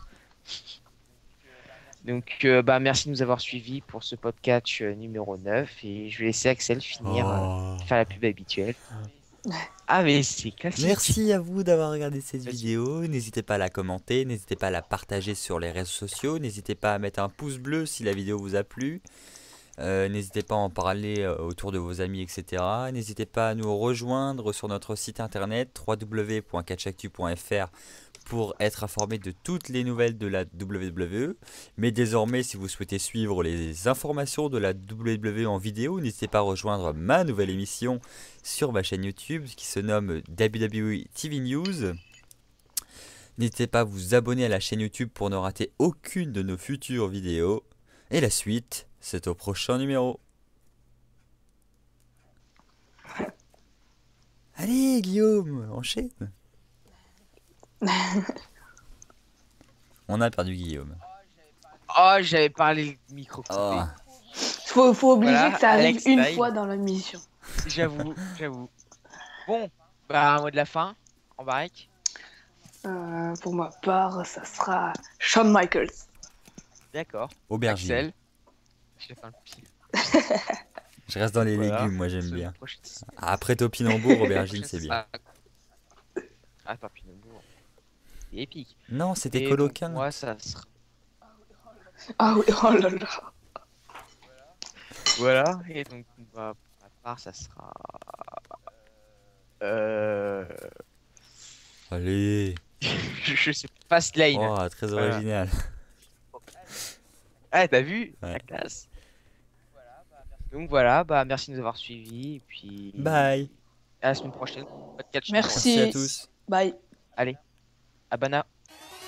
Donc bah merci de nous avoir suivis pour ce podcast numéro 9 et je vais laisser Axel finir faire la pub habituelle. Ah mais c'est classique. Merci à vous d'avoir regardé cette vidéo. N'hésitez pas à la commenter, n'hésitez pas à la partager sur les réseaux sociaux, n'hésitez pas à mettre un pouce bleu si la vidéo vous a plu. N'hésitez pas à en parler autour de vos amis, etc. N'hésitez pas à nous rejoindre sur notre site internet www.catchactu.fr pour être informé de toutes les nouvelles de la WWE. Mais désormais, si vous souhaitez suivre les informations de la WWE en vidéo, n'hésitez pas à rejoindre ma nouvelle émission sur ma chaîne YouTube qui se nomme WWE TV News. N'hésitez pas à vous abonner à la chaîne YouTube pour ne rater aucune de nos futures vidéos. Et la suite, c'est au prochain numéro. Allez Guillaume, enchaîne. On a perdu Guillaume. Oh, j'avais parlé le micro coupé. Oh. Faut obliger Voilà, que ça arrive Alex une Time. fois dans la mission. J'avoue. Bon, bah un mot de la fin en baraque. Pour ma part, ça sera Shawn Michaels. D'accord. Aubergine. Axel. Je te fais un pile. Je reste dans les Voilà. légumes, moi j'aime Ce bien. prochain- Après topinambour, aubergine prochain, c'est ce bien. sera- Ah, topinambour. c'était épique. Non, c'était Et donc, Coloquin. moi, ça sera. Ah oui, oh là là. Voilà, et donc, bah, pour ma part, ça sera. Euh... Allez. je sais pas, Fastlane. Oh, très Voilà. original. Ah, t'as vu? Ouais. La classe. Donc voilà, bah merci de nous avoir suivis, et puis Bye. à la semaine prochaine. Podcast numéro un. Merci à Merci. tous. Bye. Allez, abonne.